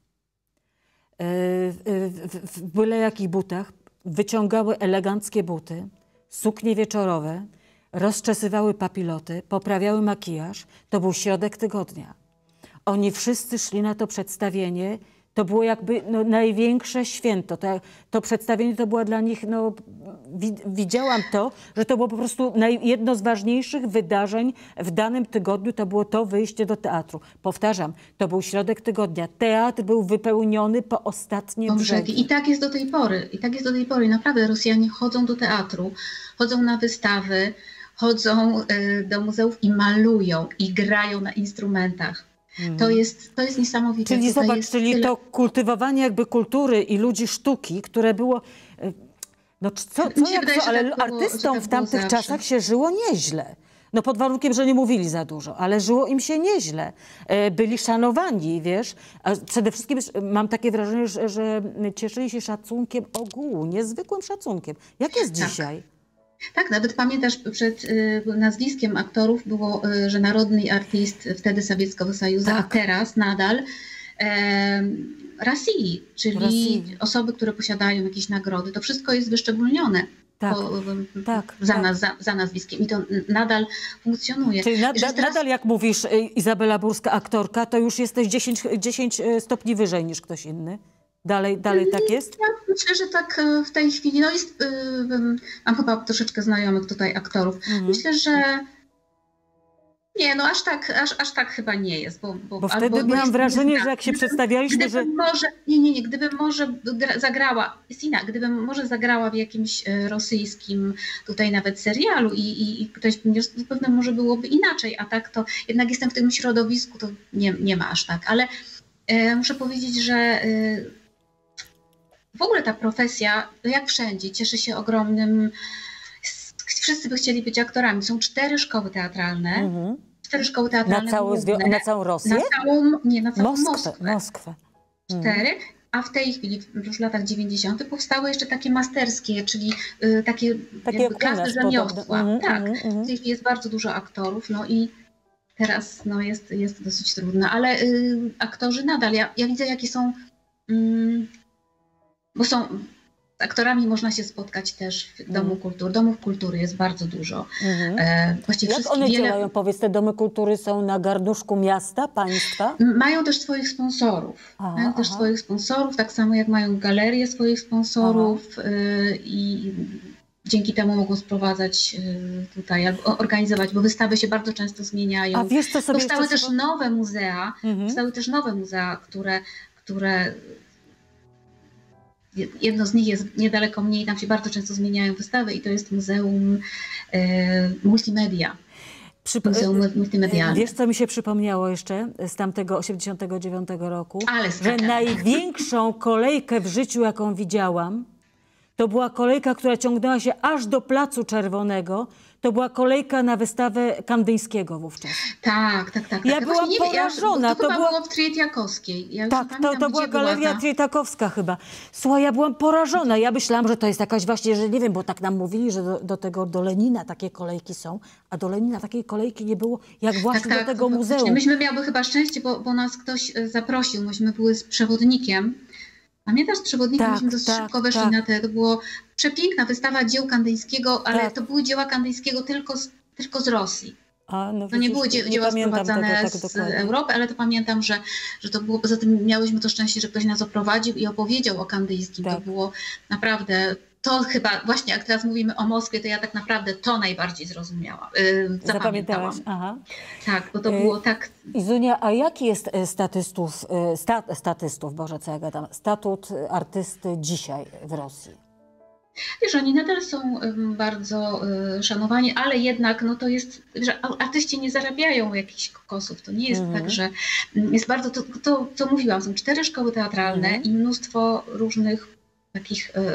e, w, w, w byle jakich butach, wyciągały eleganckie buty, suknie wieczorowe, rozczesywały papiloty, poprawiały makijaż. To był środek tygodnia. Oni wszyscy szli na to przedstawienie. To było jakby no, największe święto. To, to przedstawienie to było dla nich, no, wi widziałam to, że to było po prostu naj, jedno z ważniejszych wydarzeń w danym tygodniu. To było to wyjście do teatru. Powtarzam, to był środek tygodnia. Teatr był wypełniony po ostatnie Po brzegi. brzegi. I tak jest do tej pory. I tak jest do tej pory. Naprawdę Rosjanie chodzą do teatru, chodzą na wystawy, chodzą y, do muzeów i malują, i grają na instrumentach. To jest, to jest niesamowite. Czyli Tutaj zobacz, jest czyli tyle- to kultywowanie jakby kultury i ludzi sztuki, które było... e, No c- co, Mi co się jak wydaje, co, że ale tak było- że artystom tak w było tamtych zawsze. czasach się żyło nieźle. No pod warunkiem, że nie mówili za dużo, ale żyło im się nieźle. E, Byli szanowani, wiesz. A przede wszystkim e, mam takie wrażenie, że, że cieszyli się szacunkiem ogółu, niezwykłym szacunkiem. Jak jest Tak. dzisiaj? Tak, nawet pamiętasz, przed y, nazwiskiem aktorów było, y, że narodny artyst wtedy Sowieckiego Sojuszu, Tak. a teraz nadal e, Rasii, czyli Rasii. osoby, które posiadają jakieś nagrody. To wszystko jest wyszczególnione Tak, po, tak, za, tak. nas, za, za nazwiskiem i to nadal funkcjonuje. Czyli na, Że na, teraz- nadal, jak mówisz, y, Izabela Burska, aktorka, to już jesteś dziesięć, dziesięć y, stopni wyżej niż ktoś inny? Dalej, dalej tak jest? Ja myślę, że tak e, w tej chwili, no jest, y, ym, mam chyba troszeczkę znajomych tutaj aktorów. Mhm. Myślę, że nie, no aż tak, aż, aż tak chyba nie jest. Bo, bo, Bo albo- wtedy bo miałam jest wrażenie, inna. że jak się Gdybym- przedstawialiśmy, że... Gdybym może, nie, nie, nie, gdybym może gra, zagrała, jest inna, gdybym może zagrała w jakimś e, rosyjskim tutaj nawet serialu i, i, i ktoś pewnie może byłoby inaczej, a tak to jednak jestem w tym środowisku, to nie, nie ma aż tak, ale e, muszę powiedzieć, że e, w ogóle ta profesja, jak wszędzie, cieszy się ogromnym. Wszyscy by chcieli być aktorami. Są cztery szkoły teatralne. Mhm. Cztery szkoły Na, teatralne. cały, zwi- główne, na całą Rosję? na całą, nie, na całą Moskwę. Moskwę. Moskwę. Cztery. A w tej chwili, już w latach dziewięćdziesiątych powstały jeszcze takie masterskie, czyli y, takie, Takie jakby jak u klasy nas rzemiosła. podobne. Mhm, Tak. mhm, mhm. W tej chwili jest bardzo dużo aktorów, no i teraz no, jest, jest dosyć trudno, ale y, aktorzy nadal, ja, ja widzę jakie są, mm, bo są, z aktorami można się spotkać też w Domu Kultury. Domów kultury jest bardzo dużo. Mhm. E, właściwie Jak wszystkie one wiele, działają? Powiedz, te domy kultury są na garnuszku miasta, państwa? mają też swoich sponsorów. Aha, mają też aha. swoich sponsorów, tak samo jak mają galerie swoich sponsorów y, i dzięki temu mogą sprowadzać y, tutaj, albo organizować, bo wystawy się bardzo często zmieniają. A wiesz, co sobie Powstały jeszcze... też nowe muzea, Mhm. powstały też nowe muzea, które, które jedno z nich jest niedaleko mnie i tam się bardzo często zmieniają wystawy i to jest Muzeum e, Multimedia. Przyp- Muzeum Multimedialne. Wiesz, co mi się przypomniało jeszcze z tamtego osiemdziesiątego dziewiątego roku? Ale Że skandal. największą kolejkę w życiu, jaką widziałam, To była kolejka, która ciągnęła się aż do Placu Czerwonego. To była kolejka na wystawę Kandyńskiego wówczas. Tak, tak, tak. Ja tak. byłam nie, porażona. Ja, to, to chyba była... było w Tryjetiakowskiej. Ja już tak, nie to, pamiętam, to była gdzie była Galeria ta... Tryjtakowska chyba. Słuchaj, ja byłam porażona. Ja myślałam, że to jest jakaś właśnie, że nie wiem, bo tak nam mówili, że do, do tego, do Lenina takie kolejki są, a do Lenina takiej kolejki nie było, jak właśnie tak, do tak, tego muzeum. Myśmy miały chyba szczęście, bo, bo nas ktoś zaprosił. Myśmy były z przewodnikiem. Pamiętasz, z przewodnikiem tak, myśmy dość tak, szybko weszli tak. na te. To było przepiękna wystawa dzieł Kandyńskiego, ale tak. to były dzieła Kandyńskiego tylko z, tylko z Rosji. A, no to nie były dzie dzieła sprowadzane tak z Europy, ale to pamiętam, że, że to było, poza tym miałyśmy to szczęście, że ktoś nas oprowadził i opowiedział o Kandyńskim. Tak. To było naprawdę, to chyba, właśnie jak teraz mówimy o Moskwie, to ja tak naprawdę to najbardziej zrozumiałam, yy, zapamiętałam. Aha. Tak, bo to było tak... Izunia, a jaki jest statystów, sta, statystów, Boże, co ja gadam, statut artysty dzisiaj w Rosji? Wiesz, oni nadal są bardzo y, szanowani, ale jednak no to jest, że artyści nie zarabiają jakichś kokosów. To nie jest mm. tak, że jest bardzo, to, to co mówiłam, są cztery szkoły teatralne mm. i mnóstwo różnych takich y,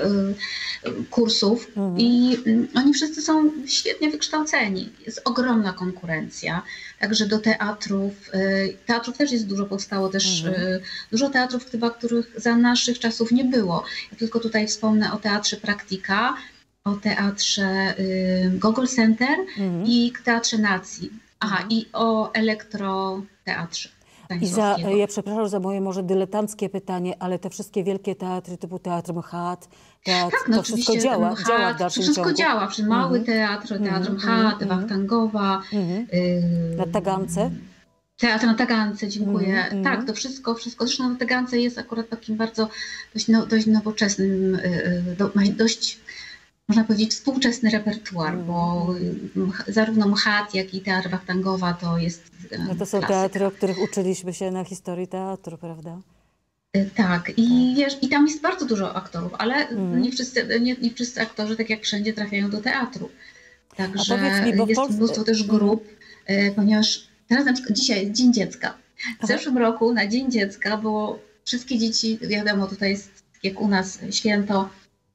y, kursów mm. i y, oni wszyscy są świetnie wykształceni. Jest ogromna konkurencja, także do teatrów, y, teatrów też jest dużo, powstało też mm. y, dużo teatrów, chyba, których za naszych czasów nie było. Ja tylko tutaj wspomnę o Teatrze Praktika, o Teatrze y, Gogol Center mm. i Teatrze Nacji. Aha, mm. i o Elektroteatrze. I za, ja przepraszam za moje może dyletanckie pytanie, ale te wszystkie wielkie teatry typu Teatr MCHAT, teatr, tak, no to wszystko działa, MCHAT, działa w dalszym to wszystko ciągu. działa, przy Mały mm-hmm. Teatr, Teatr MCHAT, mm-hmm. Wachtangowa. Mm-hmm. y na Tagance? Teatr na Tagance, dziękuję. Mm-hmm. Tak, to wszystko, wszystko. Zresztą na Tagance jest akurat takim bardzo dość, no, dość nowoczesnym, do, dość, można powiedzieć, współczesny repertuar, mm. bo zarówno MCHAT, jak i Teatr Wachtangowa to jest No to są klasyka. teatry, o których uczyliśmy się na historii teatru, prawda? Tak, i wiesz, i tam jest bardzo dużo aktorów, ale mm. nie, wszyscy, nie, nie wszyscy aktorzy, tak jak wszędzie, trafiają do teatru. Także mi, bo jest Polsce... mnóstwo też grup, mm. ponieważ teraz na przykład dzisiaj jest Dzień Dziecka. W Aha. zeszłym roku na Dzień Dziecka było wszystkie dzieci, wiadomo, tutaj jest jak u nas święto,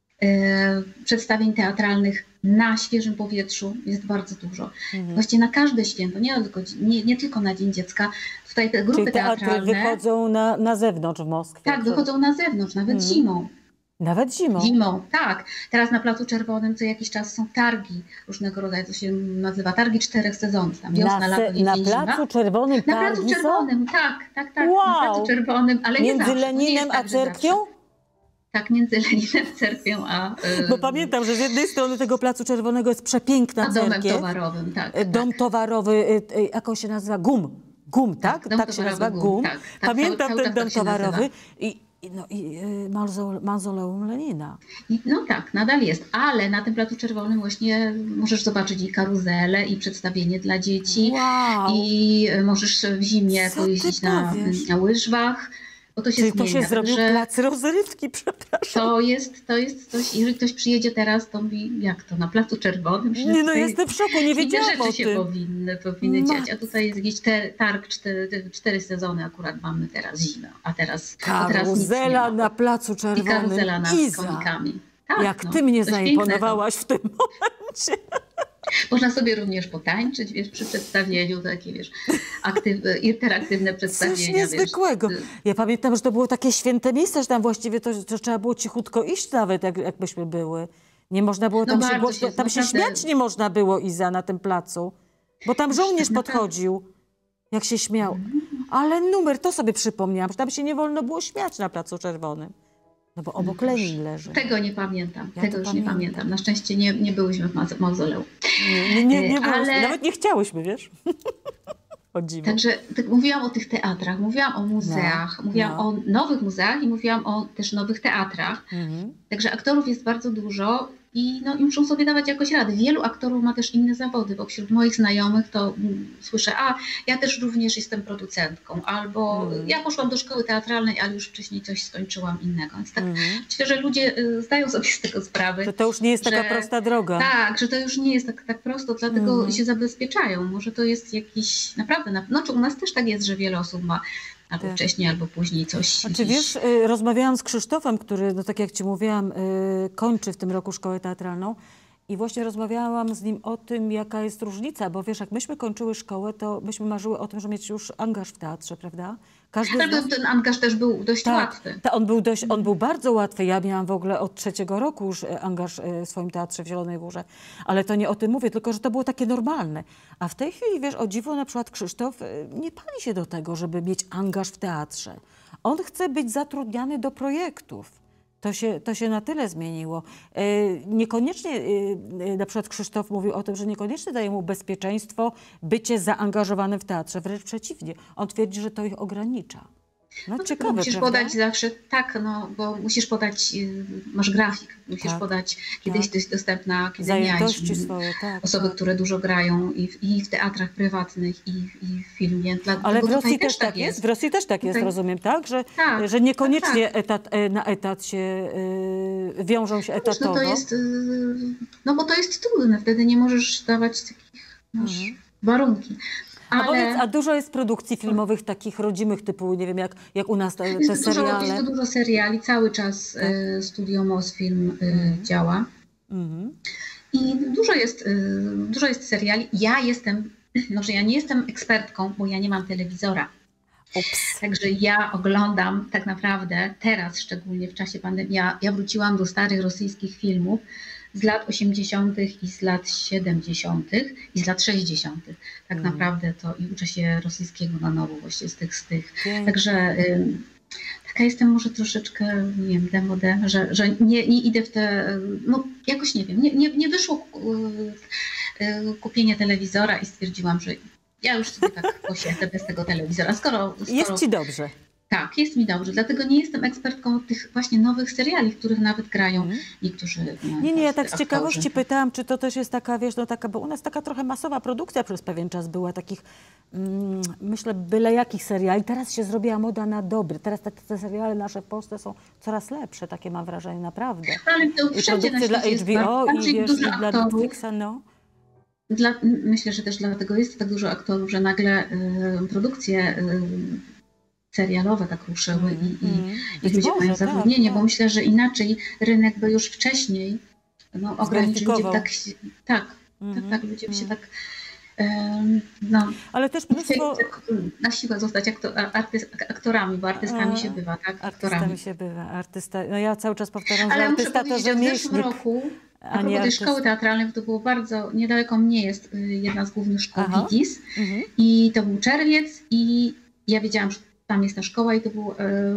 przedstawień teatralnych na świeżym powietrzu jest bardzo dużo. Mhm. Właściwie na każde święto, nie tylko, nie, nie tylko na Dzień Dziecka. Tutaj te grupy Czyli teatry teatralne wychodzą na, na zewnątrz w Moskwie. Tak, wychodzą na zewnątrz, nawet mhm. zimą. Nawet zimą? Zimą, tak. Teraz na Placu Czerwonym co jakiś czas są targi różnego rodzaju, to się nazywa targi czterech sezonów. Tam wiosna, na, lato, jesień, na zima. Placu Czerwonym Na targi Placu Czerwonym, są? tak, tak, tak. Wow. Na Placu Czerwonym, ale Między nie zawsze. Leninem nie a tak, cerkwią? Tak, między Leninem a cerkwią, a... Yy... Bo pamiętam, że z jednej strony tego Placu Czerwonego jest przepiękna a domem cerkiew. towarowym, tak. Dom tak. towarowy, jak on się nazywa? Gum. Gum, tak? Tak, tak się nazywa Gum. Gum. Tak, tak, Pamiętam cały, cały ten dom tak towarowy i, i, no, i y, mauzoleum Lenina. I, no tak, nadal jest, ale na tym Placu Czerwonym właśnie możesz zobaczyć i karuzelę, i przedstawienie dla dzieci. Wow. I możesz w zimie Co pojeździć na, na łyżwach. Bo to się Czyli zmienia, to się zrobił że plac rozrywki, przepraszam. To jest, to jest coś, jeżeli ktoś przyjedzie teraz, to mówi, jak to, na Placu Czerwonym? Nie, no tutaj... jestem w szoku, nie wiedziałam Inne rzeczy o tym. się powinny, powinny dziać, a tutaj jest jakiś ter, targ, cztery, cztery sezony akurat mamy teraz zimę, a teraz karuzela a teraz na Placu Czerwonym. I karuzela na z konikami. Tak, jak no, ty mnie zaimponowałaś w tym momencie. Można sobie również potańczyć, wiesz, przy przedstawieniu, takie, wiesz, aktyw, interaktywne przedstawienia. Coś niezwykłego. Wiesz. Ja pamiętam, że to było takie święte miejsce, że tam właściwie to, to trzeba było cichutko iść nawet, jak, jakbyśmy były. Nie można było tam no się głośno, się, tam się naprawdę... śmiać nie można było, Iza, na tym placu. Bo tam żołnierz podchodził, jak się śmiał. Ale numer, to sobie przypomniałam, że tam się nie wolno było śmiać na Placu Czerwonym. No bo obok Lenin leży. Tego nie pamiętam, ja tego już pamiętam. nie pamiętam. Na szczęście nie, nie byłyśmy w mauzoleum. Nie, nie, nie, nie ale... Nawet nie chciałyśmy, wiesz? O dziwo. Także tak, mówiłam o tych teatrach, mówiłam o muzeach, no, mówiłam no. o nowych muzeach i mówiłam o też nowych teatrach. Mhm. Także aktorów jest bardzo dużo i, no, i muszą sobie dawać jakoś radę. Wielu aktorów ma też inne zawody, bo wśród moich znajomych to mm, słyszę, a ja też również jestem producentką, albo mhm. ja poszłam do szkoły teatralnej, ale już wcześniej coś skończyłam innego. Więc tak mhm. myślę, że ludzie y, zdają sobie z tego sprawę. To to już nie jest że, taka prosta droga. Tak, że to już nie jest tak, tak prosto, dlatego mhm. się zabezpieczają. Może to jest jakiś, naprawdę, no u nas też tak jest, że wiele osób ma albo tak. wcześniej, albo później coś. Znaczy, wiesz, y, rozmawiałam z Krzysztofem, który, no tak jak ci mówiłam, y, kończy w tym roku szkołę teatralną. I właśnie rozmawiałam z nim o tym, jaka jest różnica, bo wiesz, jak myśmy kończyły szkołę, to myśmy marzyły o tym, żeby mieć już angaż w teatrze, prawda? Każdy z Ale nas... ten angaż też był dość Tak, łatwy. ta, on, był dość, on był bardzo łatwy. Ja miałam w ogóle od trzeciego roku już e, angaż e, w swoim teatrze w Zielonej Górze. Ale to nie o tym mówię, tylko że to było takie normalne. A w tej chwili, wiesz, o dziwo na przykład Krzysztof e, nie pali się do tego, żeby mieć angaż w teatrze. On chce być zatrudniany do projektów. To się, to się na tyle zmieniło. E, niekoniecznie, e, na przykład Krzysztof mówił o tym, że niekoniecznie daje mu bezpieczeństwo bycie zaangażowanym w teatrze. Wręcz przeciwnie. On twierdzi, że to ich ogranicza. No, No, ciekawe, musisz prawda? podać zawsze, tak, no, bo musisz podać, y, masz grafik, musisz Tak, podać, kiedy tak. jest dostępna, kiedy Zajętości miałeś swoje, tak. osoby, tak. które dużo grają i w, i w teatrach prywatnych, i, i w filmie. Dlatego Ale w tutaj Rosji też tak jest? W Rosji też tak jest, Tutaj- rozumiem, tak? Że, Tak, że niekoniecznie tak, Etat, e, na etat się y, wiążą się Wiesz, no etatowo. to jest, y, no bo to jest trudne, wtedy nie możesz dawać takich, masz Mhm. warunki. A, powiedz, Ale a dużo jest produkcji filmowych takich rodzimych typu, nie wiem, jak, jak u nas te, te jest, dużo, seriale. jest to dużo seriali, cały czas Tak. y, Studio Mosfilm y, Mhm. działa. Mhm. I dużo jest, y, dużo jest seriali. Ja jestem, może ja nie jestem ekspertką, bo ja nie mam telewizora. Ups. Także ja oglądam tak naprawdę teraz, szczególnie w czasie pandemii, ja, ja wróciłam do starych rosyjskich filmów z lat osiemdziesiątych i z lat siedemdziesiątych i z lat sześćdziesiątych. Tak Mhm. naprawdę to i uczę się rosyjskiego na nowo właśnie z tych, z tych. Pięknie. Także y, taka jestem może troszeczkę, nie wiem, demode, że, że nie, nie idę w te, no jakoś nie wiem, nie, nie, nie wyszło y, y, kupienie telewizora i stwierdziłam, że ja już sobie tak posiedzę bez tego telewizora, skoro, skoro... Jest ci dobrze. Tak, jest mi dobrze, dlatego nie jestem ekspertką tych właśnie nowych seriali, w których nawet grają Mhm. niektórzy no, Nie, nie, ja tak z aktorzy. ciekawości pytałam, czy to też jest taka, wiesz, no taka, bo u nas taka trochę masowa produkcja przez pewien czas była, takich, mm, myślę, byle jakich seriali. Teraz się zrobiła moda na dobry. Teraz te, te seriale nasze w Polsce są coraz lepsze, takie mam wrażenie, naprawdę. Ale to I wszędzie produkcje na dla świecie jest H B O, bardzo i, wiesz, dużo i dla aktorów. Netflixa, no. Dla, myślę, że też dlatego jest tak dużo aktorów, że nagle y, produkcje y, serialowe tak ruszyły i, i, Mm, i być ludzie może, mają tak, zatrudnienie, tak. bo myślę, że inaczej rynek by już wcześniej no, ograniczył ludzie Zweryfikował. tak, tak, Mhm, tak, tak, ludzie by się mhm. tak em, no, Ale też nie mnóstwo chcieli tak na siłę zostać akto, artys, aktorami, bo artystami A, się bywa, tak? artystami Aktorami. się bywa. Artysta, no ja cały czas powtarzam, że Ale muszę artysta to powiedzieć, że w zeszłym rzemieślnik, roku, a a nie propos tej artysta. szkoły teatralnej, to było bardzo, niedaleko mnie jest y, jedna z głównych szkół Aha. Wigis Mhm. i to był czerwiec i ja wiedziałam, że tam jest ta szkoła i to, był, y,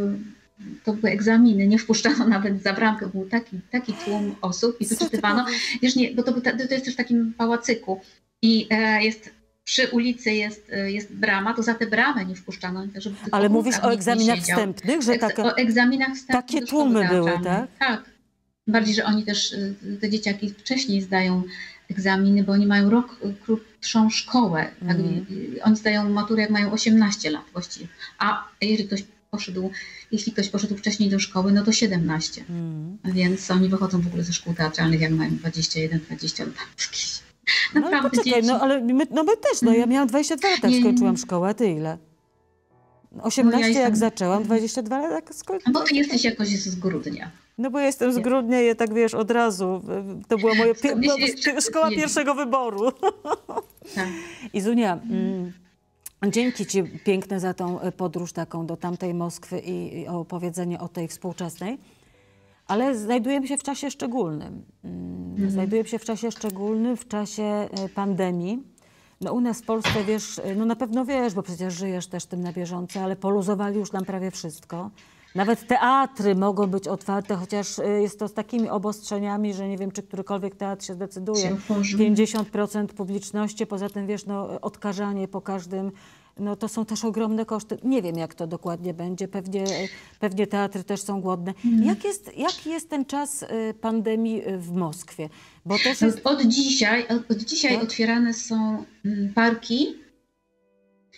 to były egzaminy, nie wpuszczano nawet za bramkę, był taki, taki tłum osób i Co ty wyczytywano, powiesz? wiesz, nie, bo to, był ta- to jest też w takim pałacyku i e, jest przy ulicy jest, e, jest brama, to za tę bramę nie wpuszczano. Żeby w tych Ale mówisz ogórkach o nikt nie egzaminach siedział. wstępnych, że Egz- taka... O egzaminach wstępnych takie do szkoły tłumy były, teatralnej. tak? Tak. Bardziej, że oni też, y, te dzieciaki wcześniej zdają egzaminy, bo oni mają rok y, krótszą szkołę. Tak? Mhm. I- i Oni zdają maturę, jak mają osiemnaście lat właściwie. A jeżeli ktoś poszedł, jeśli ktoś poszedł wcześniej do szkoły, no to siedemnaście. Mm. Więc oni wychodzą w ogóle ze szkół teatralnych, jak mają dwadzieścia jeden, dwadzieścia lat. Jakieś No ale naprawdę poczekaj, dzieci. no ale my, no my też, no ja miałam dwadzieścia dwa lata, jak Nie, skończyłam nie. szkołę, a ty ile? osiemnaście No ja jak jestem- zaczęłam, dwadzieścia dwa lata jak skończyłam. Bo ty jesteś jakoś z grudnia. No bo jestem z Nie. Grudnia i tak wiesz, od razu, to była moja pie, Mnie no, się pie, szkoła nie- pierwszego wyboru. Tak. Izunia, mm, dzięki ci piękne za tą podróż taką do tamtej Moskwy i, i opowiedzenie o tej współczesnej. Ale znajdujemy się w czasie szczególnym. Mm, Mhm. Znajdujemy się w czasie szczególnym, w czasie e, pandemii. No u nas w Polsce, wiesz, e, no na pewno wiesz, bo przecież żyjesz też tym na bieżąco, ale poluzowali już nam prawie wszystko. Nawet teatry mogą być otwarte, chociaż e, jest to z takimi obostrzeniami, że nie wiem, czy którykolwiek teatr się zdecyduje. Się otworzy. pięćdziesiąt procent publiczności, poza tym wiesz, no odkażanie po każdym, no to są też ogromne koszty. Nie wiem, jak to dokładnie będzie, pewnie, pewnie teatry też są głodne. Jak jest, jaki jest ten czas y, pandemii y, w Moskwie? Bo też jest... Od, od dzisiaj, od, od dzisiaj Tak? otwierane są mm, parki,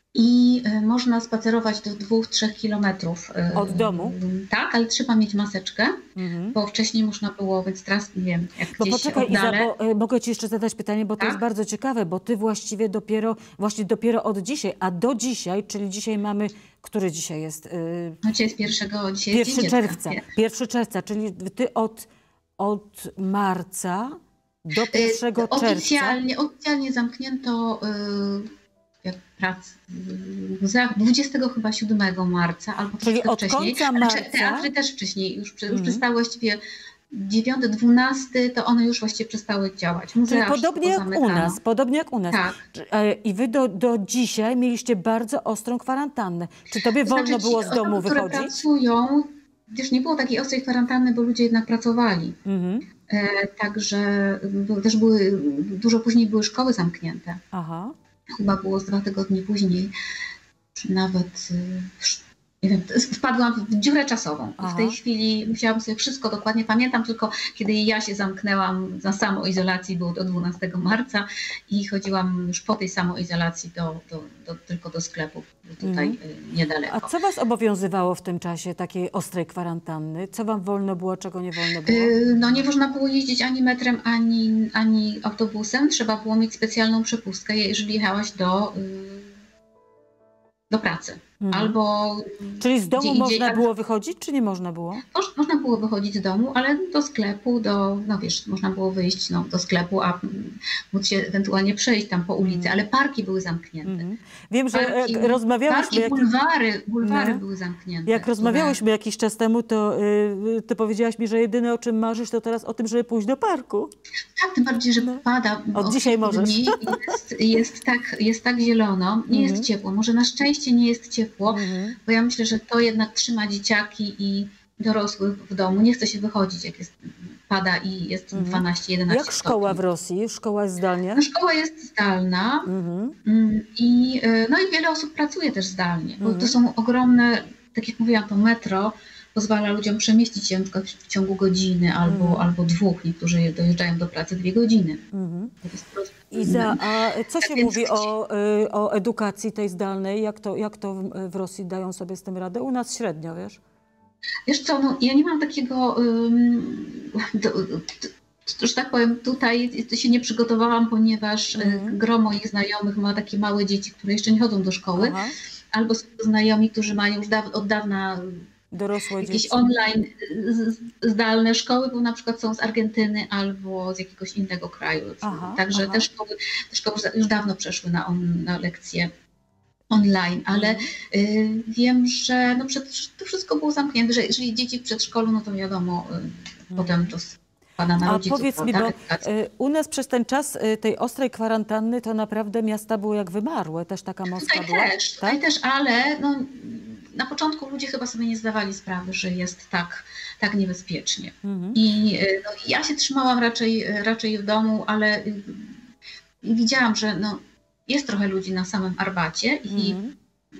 i y, można spacerować do dwóch, trzech kilometrów. y, Od domu? Tak, ale trzeba mieć maseczkę, Mhm. bo wcześniej można było, więc teraz nie wiem, jak Bo gdzieś się poczekaj, Iza, oddalę. bo, y, mogę ci jeszcze zadać pytanie, bo to Tak? jest bardzo ciekawe, bo ty właściwie dopiero, właśnie dopiero od dzisiaj, a do dzisiaj, czyli dzisiaj mamy, który dzisiaj jest? Y, No dzisiaj jest pierwszego, dzisiaj jest pierwszego Dzień Dziecka. czerwca. Nie. pierwszego czerwca, czyli ty od, od marca do pierwszego Y, czerwca. Oficjalnie, oficjalnie zamknięto y, jak prac y, za dwudziestego chyba siódmego marca albo Czyli troszkę od wcześniej. końca Ale marca? teatry też wcześniej, już, przy- już Mhm. przestały właściwie dziewiąty, dwunasty, to one już właściwie przestały działać. Czyli Muzea podobnie jak u pozamykano. nas, podobnie jak u nas. Tak. Czy- e, I wy do, do dzisiaj mieliście bardzo ostrą kwarantannę. Czy tobie To wolno znaczy, ci było z domu osoby, które wychodzić? pracują, też nie było takiej ostrej kwarantanny, bo ludzie jednak pracowali. Mhm. E, także bo też były, dużo później były szkoły zamknięte. Aha. Chyba było z dwa tygodnie później, czy nawet, y, nie wiem, wpadłam w dziurę czasową. Aha. W tej chwili musiałam sobie wszystko dokładnie, pamiętam tylko, kiedy ja się zamknęłam na samoizolacji, było to dwunastego marca i chodziłam już po tej samoizolacji do, do, do, tylko do sklepu tutaj Mhm. y, niedaleko. A co was obowiązywało w tym czasie takiej ostrej kwarantanny? Co wam wolno było, czego nie wolno było? Y, No nie można było jeździć ani metrem, ani, ani autobusem. Trzeba było mieć specjalną przepustkę, jeżeli jechałaś do, y, do pracy. Mhm. Albo Czyli z domu gdzie indziej, można ale- było wychodzić, czy nie można było? Moż- Można było wychodzić z domu, ale do sklepu, do, no wiesz, można było wyjść no, do sklepu, a mm, móc się ewentualnie przejść tam po ulicy, ale parki były zamknięte. Mhm. Wiem, że Parki, jak rozmawiałyśmy, parki jak, bulwary, bulwary No. były zamknięte. jak które- rozmawiałyśmy jakiś czas temu, to y, ty powiedziałaś mi, że jedyne o czym marzysz, to teraz o tym, żeby pójść do parku. Tak, tym bardziej, że No. pada. Od dzisiaj kilku możesz. dni Jest, jest, tak, jest tak zielono, nie Mhm. jest ciepło. Może na szczęście nie jest ciepło, Mhm. bo ja myślę, że to jednak trzyma dzieciaki i dorosłych w domu. Nie chce się wychodzić, jak jest, pada i jest Mhm. dwanaście jedenaście Jak szkoła w stopni. Rosji? Szkoła jest zdalnie? No, szkoła jest zdalna. Mhm. Mm, I, y, no i wiele osób pracuje też zdalnie, bo Mhm. to są ogromne, tak jak mówiłam, to metro pozwala ludziom przemieścić się na przykład w ciągu godziny albo, Mhm. albo dwóch. Niektórzy dojeżdżają do pracy dwie godziny. Mhm. To jest proste. Iza, a co Tak się więc- mówi o, y, o edukacji tej zdalnej? Jak to, jak to w, w Rosji dają sobie z tym radę? U nas średnio, wiesz? Wiesz co, no, ja nie mam takiego, ym, do, do, że tak powiem, tutaj się nie przygotowałam, ponieważ y, Mhm. gro moich znajomych ma takie małe dzieci, które jeszcze nie chodzą do szkoły, Aha. albo są znajomi, którzy mają już daw, od dawna Dorosłe jakieś dzieci. online z- zdalne szkoły, bo na przykład są z Argentyny albo z jakiegoś innego kraju. Aha, Także aha. te szkoły, te szkoły już dawno przeszły na, on, na lekcje online, ale Mhm. y, wiem, że no przed, to wszystko było zamknięte, że jeżeli dzieci w przedszkolu, no to wiadomo, y, potem to spada na A rodziców. powiedz mi, prawda, bo edukacja. y, u nas przez ten czas y, tej ostrej kwarantanny to naprawdę miasta były jak wymarłe. Też taka Moskwa Tutaj była? też, tutaj Tak? też, ale no, na początku ludzie chyba sobie nie zdawali sprawy, że jest tak, tak niebezpiecznie. Mhm. I y, no, ja się trzymałam raczej, raczej w domu, ale y, widziałam, że no, jest trochę ludzi na samym Arbacie i Mhm.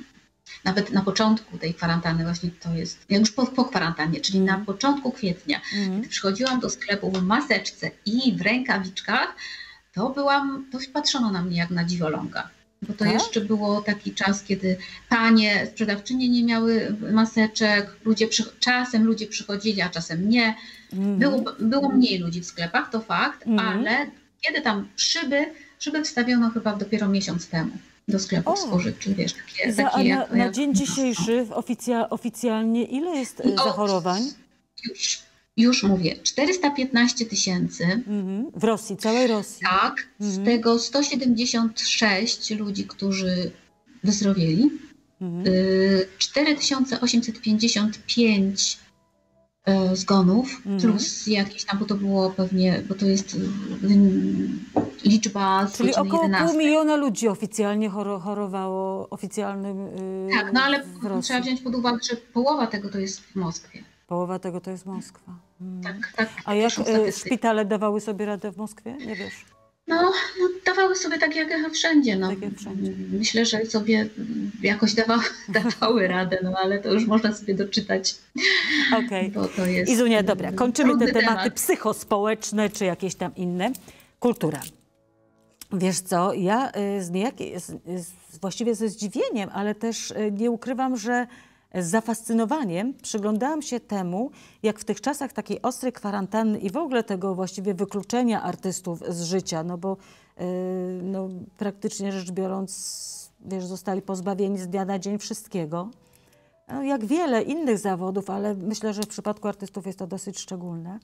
nawet na początku tej kwarantanny właśnie to jest, jak już po, po kwarantannie, czyli na początku kwietnia, Mhm. gdy przychodziłam do sklepu w maseczce i w rękawiczkach, to byłam, to patrzono na mnie jak na dziwoląga. Bo to Tak? jeszcze było taki czas, kiedy panie sprzedawczynie nie miały maseczek, ludzie przy, czasem ludzie przychodzili, a czasem nie. Mhm. Było, było mniej ludzi w sklepach, to fakt, Mhm. ale kiedy tam szyby, szyby wstawiono chyba dopiero miesiąc temu do sklepów O. spożywczych, wiesz, takie, Za, a takie na, jak, na jak- dzień dzisiejszy oficja, oficjalnie ile jest y, O, zachorowań? Już, już mówię, czterysta piętnaście tysięcy, Mhm. W Rosji, całej Rosji. tak, z Mhm. tego sto siedemdziesiąt sześć ludzi, którzy wyzdrowieli, Mhm. y, cztery tysiące osiemset pięćdziesiąt pięć y, zgonów, Mhm. plus jakieś tam, bo to było pewnie, bo to jest y, liczba z Czyli godziny około pół jedenastej. miliona ludzi oficjalnie choro, chorowało oficjalnym y, Tak, no ale w Rosji. trzeba wziąć pod uwagę, że połowa tego to jest w Moskwie. Połowa tego to jest Moskwa. Mm. Tak, tak. A jak piszą y, statystyki. szpitale dawały sobie radę w Moskwie? Nie wiesz. No, no, dawały sobie tak jak wszędzie. No. Tak jak wszędzie. Myślę, że sobie jakoś dawa, dawały radę, no ale to już można sobie doczytać, Okej. bo to jest... Izunia, dobra, kończymy te trudny tematy temat. psychospołeczne czy jakieś tam inne. Kultura. Wiesz co, ja y, z niejakiej, z, z, właściwie ze zdziwieniem, ale też y, nie ukrywam, że z zafascynowaniem przyglądałam się temu, jak w tych czasach takiej ostrej kwarantanny i w ogóle tego właściwie wykluczenia artystów z życia, no bo y, no, praktycznie rzecz biorąc, wiesz, zostali pozbawieni z dnia na dzień wszystkiego. No, jak wiele innych zawodów, ale myślę, że w przypadku artystów jest to dosyć szczególne.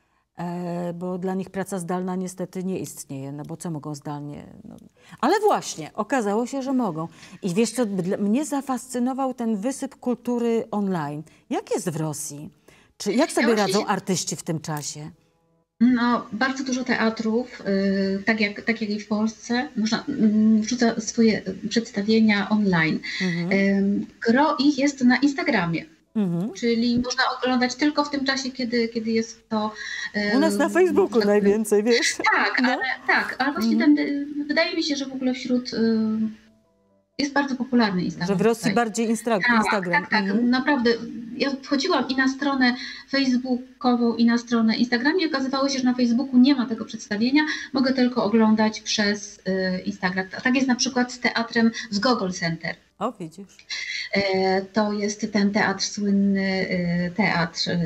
Bo dla nich praca zdalna niestety nie istnieje, no bo co mogą zdalnie? No. Ale właśnie, okazało się, że mogą. I wiesz co, mnie zafascynował ten wysyp kultury online. Jak jest w Rosji? Czy, jak sobie Ja radzą się... artyści w tym czasie? No, bardzo dużo teatrów, yy, tak, jak, tak jak i w Polsce, można, yy, wrzuca swoje przedstawienia online. Mhm. Yy, gro ich jest na Instagramie. Mhm. Czyli można oglądać tylko w tym czasie, kiedy, kiedy jest to... U nas na Facebooku tak, najwięcej, wiesz? Tak, no. ale, tak, ale właśnie mhm. ten, wydaje mi się, że w ogóle wśród... Jest bardzo popularny Instagram. Że w Rosji tutaj. bardziej Instagram. Tak, Instagram. tak, tak. Mhm. Naprawdę. Ja wchodziłam i na stronę facebookową, i na stronę Instagram i okazywało się, że na Facebooku nie ma tego przedstawienia. Mogę tylko oglądać przez y, Instagram. Tak jest na przykład z teatrem z Gogol Center. O, widzisz. E, to jest ten teatr, słynny y, teatr y,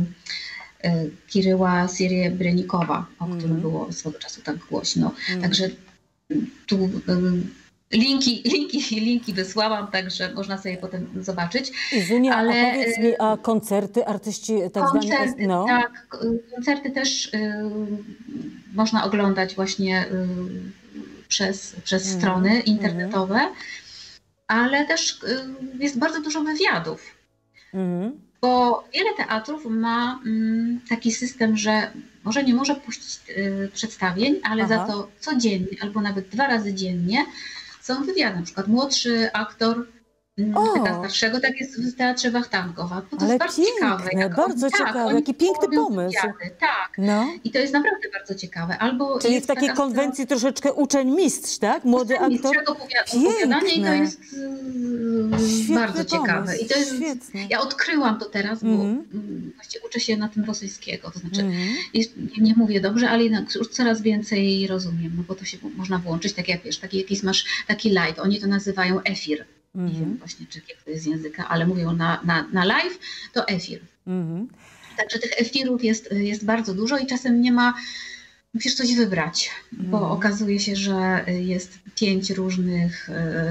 y, Kiryła Sierebrenikowa, o którym mm. było swego czasu tak głośno. Mm. Także tu... Y, Linki, linki, linki wysłałam, także można sobie potem zobaczyć. Zunia, ale a powiedz mi, a koncerty, artyści tak koncerty, zwani... No. Tak, koncerty też y, można oglądać właśnie y, przez, przez mm. strony internetowe, mm. ale też y, jest bardzo dużo wywiadów, mm. bo wiele teatrów ma y, taki system, że może nie może puścić y, przedstawień, ale Aha. za to codziennie albo nawet dwa razy dziennie są wywiady, na przykład młodszy aktor pyta starszego, tak jest w Teatrze Wachtangowa. To Ale jest bardzo piękne, ciekawe. Jak bardzo on, ciekawe, tak, jaki piękny pomysł. Wywiady, tak, no. I to jest naprawdę bardzo ciekawe. Albo Czyli w takiej konwencji strona... troszeczkę uczeń-mistrz, tak? Młody aktor. Opowiadanie i to jest Świetny bardzo pomysł. ciekawe. I to jest, ja odkryłam to teraz, bo mm. właściwie uczę się na tym rosyjskiego. To znaczy, mm. jest, nie mówię dobrze, ale jednak już coraz więcej rozumiem, no bo to się można włączyć, tak jak wiesz, taki jakiś masz taki live, oni to nazywają efir. Mm-hmm. Nie wiem właśnie, czy jak to jest z języka, ale mówią na, na, na live, to efir. Mm-hmm. Także tych efirów jest, jest bardzo dużo i czasem nie ma, musisz coś wybrać, mm-hmm. bo okazuje się, że jest pięć różnych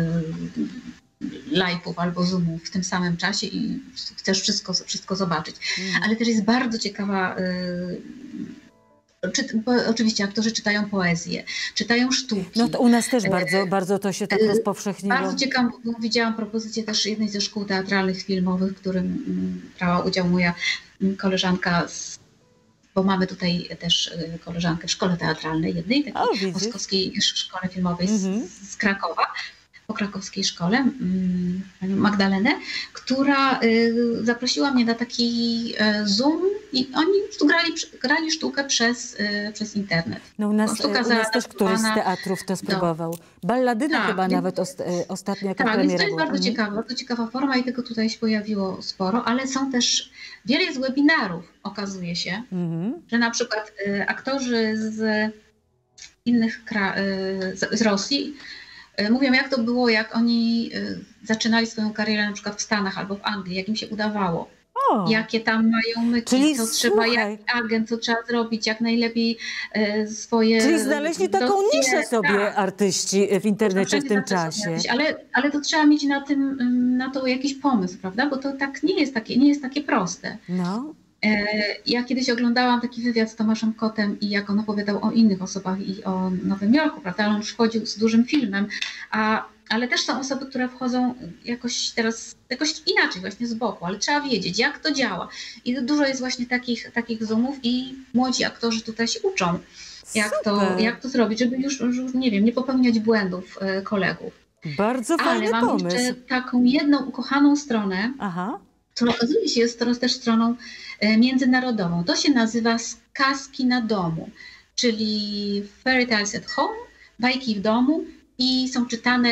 y, live'ów albo zoomów w tym samym czasie i chcesz wszystko, wszystko zobaczyć. Mm-hmm. Ale też jest bardzo ciekawa y, Czy, bo oczywiście aktorzy czytają poezję, czytają sztuki. No to u nas też bardzo, bardzo to się tak rozpowszechniło. Bardzo ciekawe, bo widziałam propozycję też jednej ze szkół teatralnych, filmowych, w którym brała udział moja koleżanka, z, bo mamy tutaj też koleżankę w szkole teatralnej jednej, takiej moskowskiej szkole filmowej mm-hmm. z, z Krakowa, po krakowskiej szkole, panią Magdalenę, która zaprosiła mnie na taki Zoom i oni tu grali, grali sztukę przez, przez internet. No u nas, u nas też któryś z teatrów to spróbował. No. Balladyna tak, chyba więc, nawet ost, ostatnio jaka tak, premiera to jest bardzo ciekawa, bardzo ciekawa forma i tego tutaj się pojawiło sporo, ale są też, wiele jest webinarów, okazuje się, mm-hmm. że na przykład y, aktorzy z innych krajów, y, z, z Rosji, mówią, jak to było, jak oni zaczynali swoją karierę na przykład w Stanach albo w Anglii, jak im się udawało. O, jakie tam mają myki, czyli co trzeba, jak agent, co trzeba zrobić, jak najlepiej swoje... Czyli znaleźli taką dosie, niszę sobie tak. artyści w internecie w tym czasie. Jakiś, ale, ale to trzeba mieć na tym, na to jakiś pomysł, prawda? Bo to tak nie jest takie, nie jest takie proste. No. Ja kiedyś oglądałam taki wywiad z Tomaszem Kotem i jak on opowiadał o innych osobach i o Nowym Jorku, prawda? On już wchodził z dużym filmem, a, ale też są osoby, które wchodzą jakoś teraz, jakoś inaczej właśnie z boku, ale trzeba wiedzieć, jak to działa. I dużo jest właśnie takich, takich zoomów i młodzi aktorzy tutaj się uczą, jak to, jak to zrobić, żeby już, już, nie wiem, nie popełniać błędów kolegów. Bardzo fajny ale mam pomysł. jeszcze taką jedną ukochaną stronę, Aha. która okazuje się jest teraz też stroną międzynarodową. To się nazywa Skaski na domu, czyli Fairy Tales at Home, bajki w domu i są czytane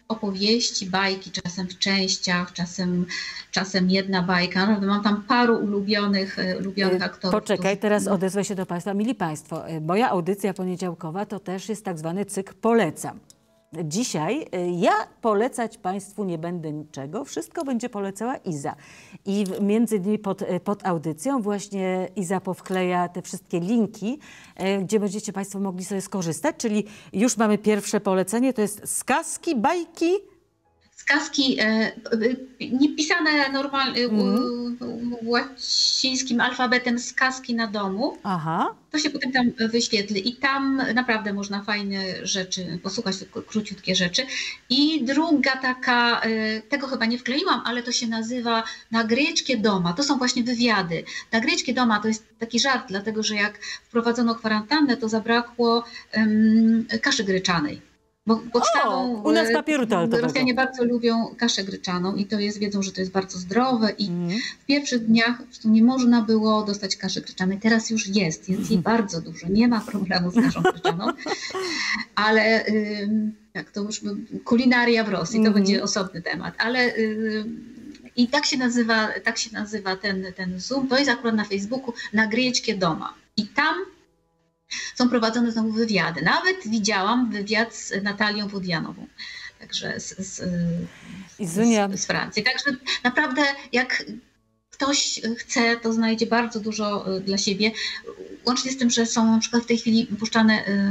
opowieści, bajki, czasem w częściach, czasem, czasem jedna bajka. Naprawdę mam tam paru ulubionych, e, ulubionych aktorów. Poczekaj, którzy- teraz odezwę się do Państwa. Mili Państwo, y, moja audycja poniedziałkowa to też jest tak zwany cykl Polecam. Dzisiaj y, ja polecać Państwu nie będę niczego, wszystko będzie polecała Iza. I w- między innymi pod, y, pod audycją właśnie Iza powkleja te wszystkie linki, y, gdzie będziecie Państwo mogli sobie skorzystać, czyli już mamy pierwsze polecenie, to jest skaski, bajki. Сказки, e, e, nie pisane normalnie Mhm. łacińskim alfabetem, сказки na domu. Aha. To się potem tam wyświetli i tam naprawdę można fajne rzeczy, posłuchać tylko króciutkie rzeczy. I druga taka, e, tego chyba nie wkleiłam, ale to się nazywa Nagryjeczkie doma. To są właśnie wywiady. Nagryjeczkie doma to jest taki żart, dlatego że jak wprowadzono kwarantannę, to zabrakło em, kaszy gryczanej. Bo podstawą, u nas e, papieru toaletowego. Rosjanie bardzo lubią kaszę gryczaną i to jest, wiedzą, że to jest bardzo zdrowe i Mhm. w pierwszych dniach zresztą nie można było dostać kaszy gryczanej. Teraz już jest, jest jej bardzo dużo, nie ma problemu z kaszą gryczaną, ale ym, jak to już by- kulinaria w Rosji, to Mhm. będzie osobny temat, ale ym, i tak się nazywa, tak się nazywa ten, ten Zoom, to jest akurat na Facebooku Nagryjeczkie doma i tam są prowadzone znowu wywiady. Nawet widziałam wywiad z Natalią Wodianową, także z, z, Izunia. z, z Francji. Także naprawdę jak ktoś chce, to znajdzie bardzo dużo y, dla siebie. Łącznie z tym, że są na przykład w tej chwili puszczane, y,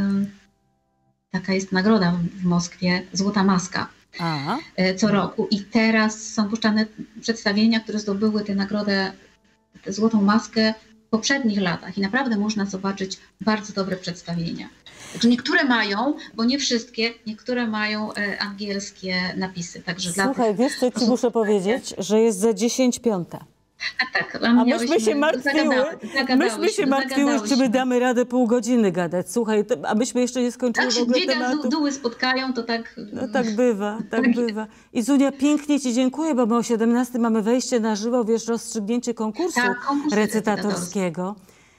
taka jest nagroda w, w Moskwie, Złota Maska A. y, co roku i teraz są puszczane przedstawienia, które zdobyły tę nagrodę, tę Złotą Maskę w poprzednich latach i naprawdę można zobaczyć bardzo dobre przedstawienia. Także niektóre mają, bo nie wszystkie, niektóre mają e, angielskie napisy. Także dla Słuchaj, tych wiesz co ci osób, muszę powiedzieć, że jest za dziesięć piąta. tak, tak, A myśmy się martwiły, zagadały- myśmy się martwiły, czy my zagadałyśmy. damy radę pół godziny gadać. Słuchaj, to, a myśmy jeszcze nie skończyły Jak w się ogóle dwie tematu. gaduły spotkają, to tak... No tak bywa, tak bywa. I Zunia, pięknie ci dziękuję, bo my o siedemnastej mamy wejście na żywo, wiesz, rozstrzygnięcie konkursu Tak, konkurs recytatorskiego.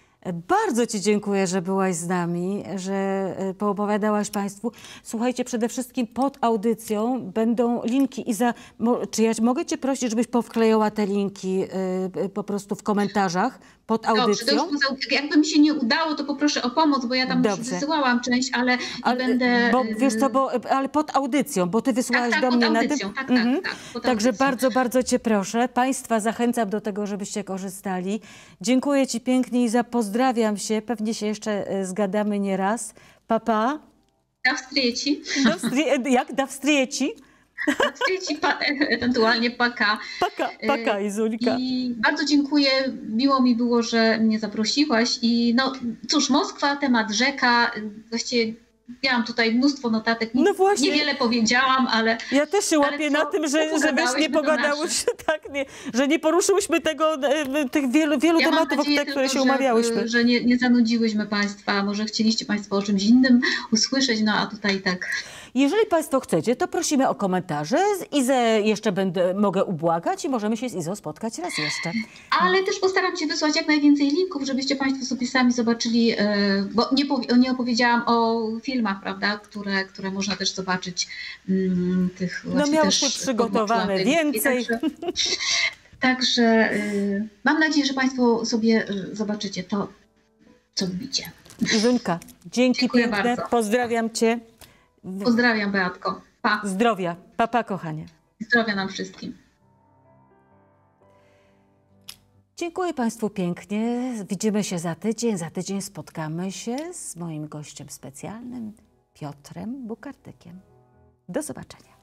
Bardzo ci dziękuję, że byłaś z nami, że e, poopowiadałaś Państwu. Słuchajcie, przede wszystkim pod audycją będą linki. Iza, mo, czy ja mogę cię prosić, żebyś powklejała te linki e, e, po prostu w komentarzach pod Dobrze, to audycją? już poza- jakby mi się nie udało, to poproszę o pomoc, bo ja tam już Dobrze. wysyłałam część, ale, Ale, nie będę... bo, y, wiesz co, bo, ale pod audycją, bo ty wysłałaś tak, tak, do mnie pod na audycją, tym. tak, tak, Mhm. tak, pod Także audycją. bardzo, bardzo cię proszę. Państwa zachęcam do tego, żebyście korzystali. Dziękuję ci pięknie i za pozdrawiam się. Pewnie się jeszcze e, zgadamy nie raz. Pa, pa. Na wstrzeci, Do wstrie- jak? Da wstrieci? na wstrzeci, pa, ewentualnie paka. Paka, paka, Izulka. I bardzo dziękuję, miło mi było, że mnie zaprosiłaś i no cóż, Moskwa, temat rzeka, właściwie miałam tutaj mnóstwo notatek, No właśnie. niewiele powiedziałam, ale Ja też się Ale łapię co- na tym, co że, że wiesz, nie pogadałyśmy, to pogadałyśmy, tak, nie, że nie poruszyłyśmy tego, e, tych wielu, wielu ja mam tematów, o nadzieję te, które tylko, się że, umawiałyśmy. że nie, nie zanudziłyśmy Państwa, może chcieliście Państwo o czymś innym usłyszeć, no a tutaj tak... Jeżeli Państwo chcecie, to prosimy o komentarze. Z Izę jeszcze będę, mogę ubłagać i możemy się z Izą spotkać raz jeszcze. Ale też postaram się wysłać jak najwięcej linków, żebyście Państwo sobie sami zobaczyli, e, bo nie, powi- nie opowiedziałam o filmach, prawda, które, które można też zobaczyć. mm, Tych No właśnie miałyśmy też przygotowane pomysłów. więcej. Także, także y, mam nadzieję, że Państwo sobie y, zobaczycie to, co lubicie. Izuńka, dzięki Dziękuję piękne, bardzo. pozdrawiam Cię. Pozdrawiam, Beatko. Pa. Zdrowia, papa kochanie. Zdrowia nam wszystkim. Dziękuję Państwu pięknie. Widzimy się za tydzień. Za tydzień spotkamy się z moim gościem specjalnym, Piotrem Bukartykiem. Do zobaczenia.